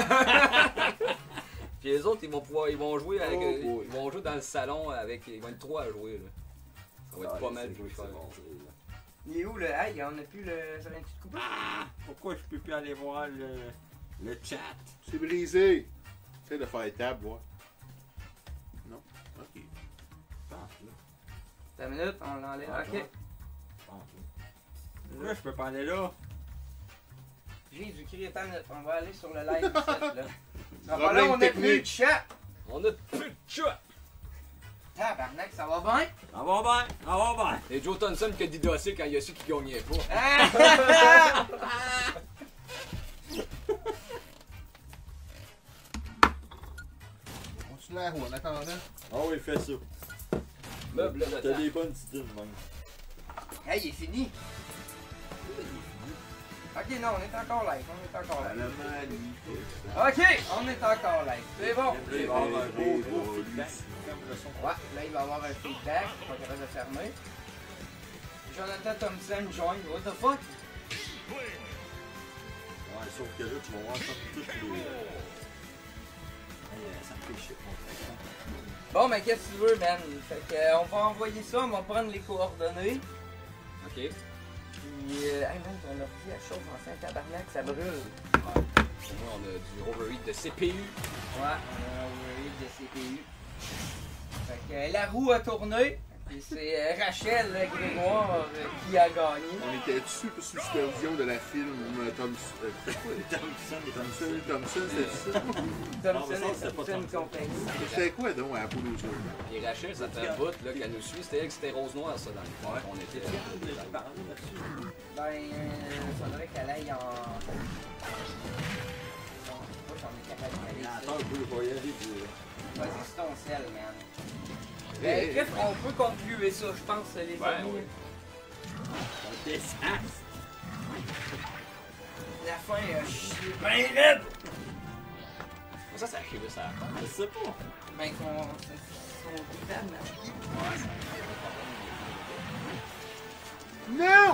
Puis les autres, ils vont pouvoir, ils vont jouer avec, Oh euh, boy. ils vont jouer dans le salon avec, ils vont être trois à jouer là. Ça va être Ah, pas c'est mal bon, plus c'est fun. bon, c'est- Il est où le... Hey, on a plus le... Ça vient de te couper? Pourquoi je peux plus aller voir le, le chat? C'est brisé. Essaye de faire table, ouais. Non? Ok. Pense, là. T'as une minute, on l'enlève. Ah, Ok. Pense, là. Pourquoi je peux pas aller là? Jésus-Christ, attends, on va aller sur le live ici, là. Ah, Problème là, on a plus de technique. chat. On a plus de chat! Tabarnak, ça va bien? Ça va bien, ça va bien. Et Joe Thompson qui a didossé quand il a su qu'il gagnait pas. Ah! On se la roue en attendant. Ah oui, fais ça. Meuble de T'as temps. des bonnes idées de même. Hey, il est fini. Ok, non, on est encore live, on est encore live. Ok, on est encore live. C'est bon. Il va y avoir un beau, beau feedback. Ouais, là, il va y avoir un feedback. Je suis pas capable de fermer. Jonathan Thompson join. What the fuck? Ouais, sauf que là, tu vas voir ça tout les. Hey, ça me fait chier, mon frère. Bon, mais qu'est-ce que tu veux, man? Fait que, euh, on va envoyer ça, on va prendre les coordonnées. Ok. Puis, euh, hey man, ton ordi, elle chauffe en fin tabarnak, ça brûle. Pour moi, on a du overheat de C P U. Ouais, on a un overheat de C P U. Fait que euh, la roue a tourné. Puis c'est euh, Rachel euh, Grégoire euh, qui a gagné. On était dessus sous supervision de la film euh, Thompson. Euh, c'est quoi? Thompson et Thompson. Thompson, Thompson, c'est ça? Thompson mais ça, et c'était pas Thompson Thompson. Compagnie. C'était quoi donc à Apollo Zoo? Et Rachel, ça fait un bout là, qu'elle nous suit. C'était elle que c'était rose noire, ça, dans le fond. On était. Déjà parlé là-dessus. Ben, euh, faudrait qu'elle aille en. Bon, je sais pas si on est capable d'y aller. Attends un peu, je vais y aller. puis, Vas-y, c'est ton sel, man. Hey, Euh, Bref, on peut conclure ça, je pense, les Ouais, amis. ouais. Un désastre. La fin a chié ben raide! Ça, c'est arrivé, ça. Je sais pas. Ben, qu'on. Son guitare marche plus. Ouais, ça. Non!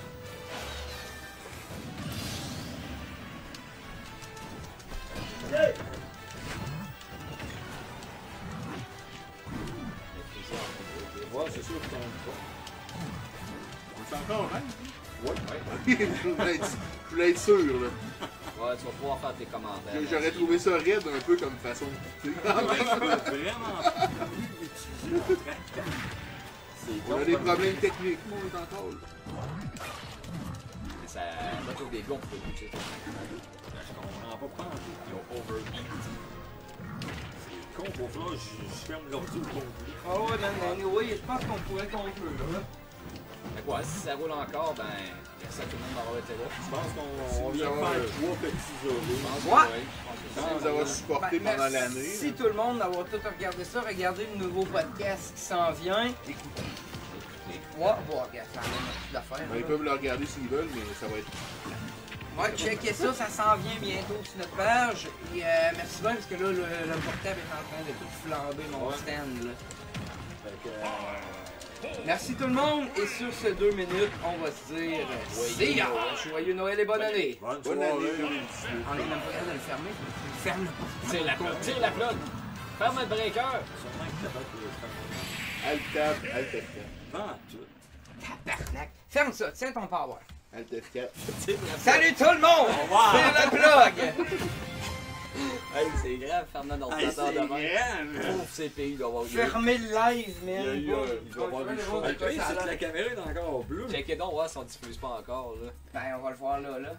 Ouais, c'est sûr que t'en pas. On est encore, hein? Ouais. je voulais être, je voulais être sûr, là. Ouais, tu vas pouvoir faire tes commentaires. J'aurais trouvé ça raide un peu comme façon de quitter. Ah, mais je peux vraiment plus l'utiliser le tracteur. C'est On a donc des pas- problèmes techniques, moi, on est encore là. Mais ça. Moi, je trouve des gars, on peut pousser. Je comprends pas prendre. Ils ont overheat. C'est con pour ça, je je ferme l'ordi au complet. Ah ouais, man, anyway, je pense qu'on pourrait conclure, là. Fait quoi, si ça roule encore, ben. Merci à tout le monde d'avoir été là. Je pense qu'on Si on vous vient de avez- faire trois petits Je orés. pense que Ouais. oui, je pense que Merci de c'est nous avoir supportés Ben, pendant merci l'année. tout le monde d'avoir tout regardé ça. Regardez le nouveau podcast qui s'en vient. Écoutez. Ouais, bon, regarde, ça en a beaucoup d'affaires. Ben, ils là. peuvent le regarder s'ils veulent, mais ça va être. Ouais, checkez ça, ça s'en vient bientôt sur notre page. Et euh, merci bien, parce que là, le, le portable est en train de tout flamber, mon Ouais. stand, là. Fait que, euh, Merci tout le monde, et sur ces deux minutes, on va se dire see ya! Joyeux Noël et bonne année! bonne Bonne soirée. année, On est même pas capable de le fermer. Ferme le portable. Tire la plug, tire la plug! Ferme le breaker! Sûrement que t'as pas Alt tab, Alt F quatre. Pas tout. Tabarnak. Ferme ça, tiens ton power. Alt F quatre. Salut tout le monde! C'est le plug! Hey, c'est grave, Fernand dans Hey, le c'est temps demain. grave. Pauvre C P U d'avoir eu. Fermez le live, man! Il y a eu, euh, il doit Bon, avoir je vais eu aller chaud. voir de Le quoi pire, ça a c'est que l'air. la caméra est encore bleue. Checkez donc, voir si on diffuse pas encore, là. Ben, on va le voir là, là.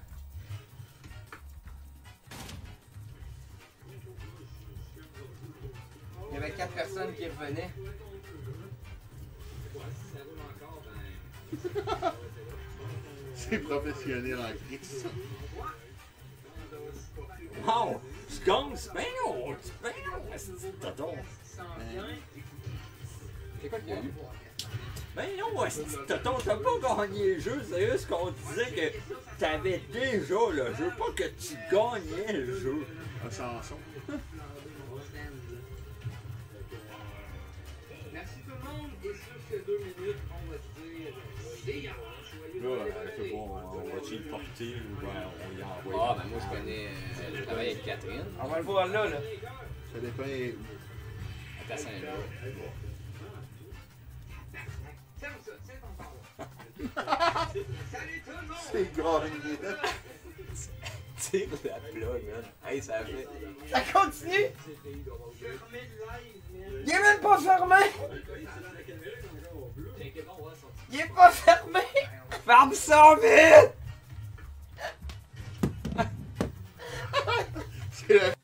Il y avait quatre personnes qui revenaient. C'est professionnel en crise. Wow! Tu gagnes, c'est bien haut, c'est bien haut. C'est tonton. C'est quoi qu'il y a eu? Ben non, esti, tonton, t'as pas gagné le jeu. C'est juste qu'on disait que t'avais déjà le jeu, pas que tu gagnais le jeu. Un chanson. Merci tout le monde, et sur ces deux minutes, on va se dire see ya! Là, euh, je sais pas, on va-tu le porter ou ben, on y envoie? Ah, ben moi, je connais. euh, Je travaille avec Catherine. On va le voir là, là. Ça dépend où. Elle est à Saint-Lô. Ferme ça, tiens ton power. Salut tout le monde! C'est gagné. tire la plug, man. Hey, ça fait. Ça continue! Il est même pas fermé! Il est pas fermé! Ferme ça vite! C'est la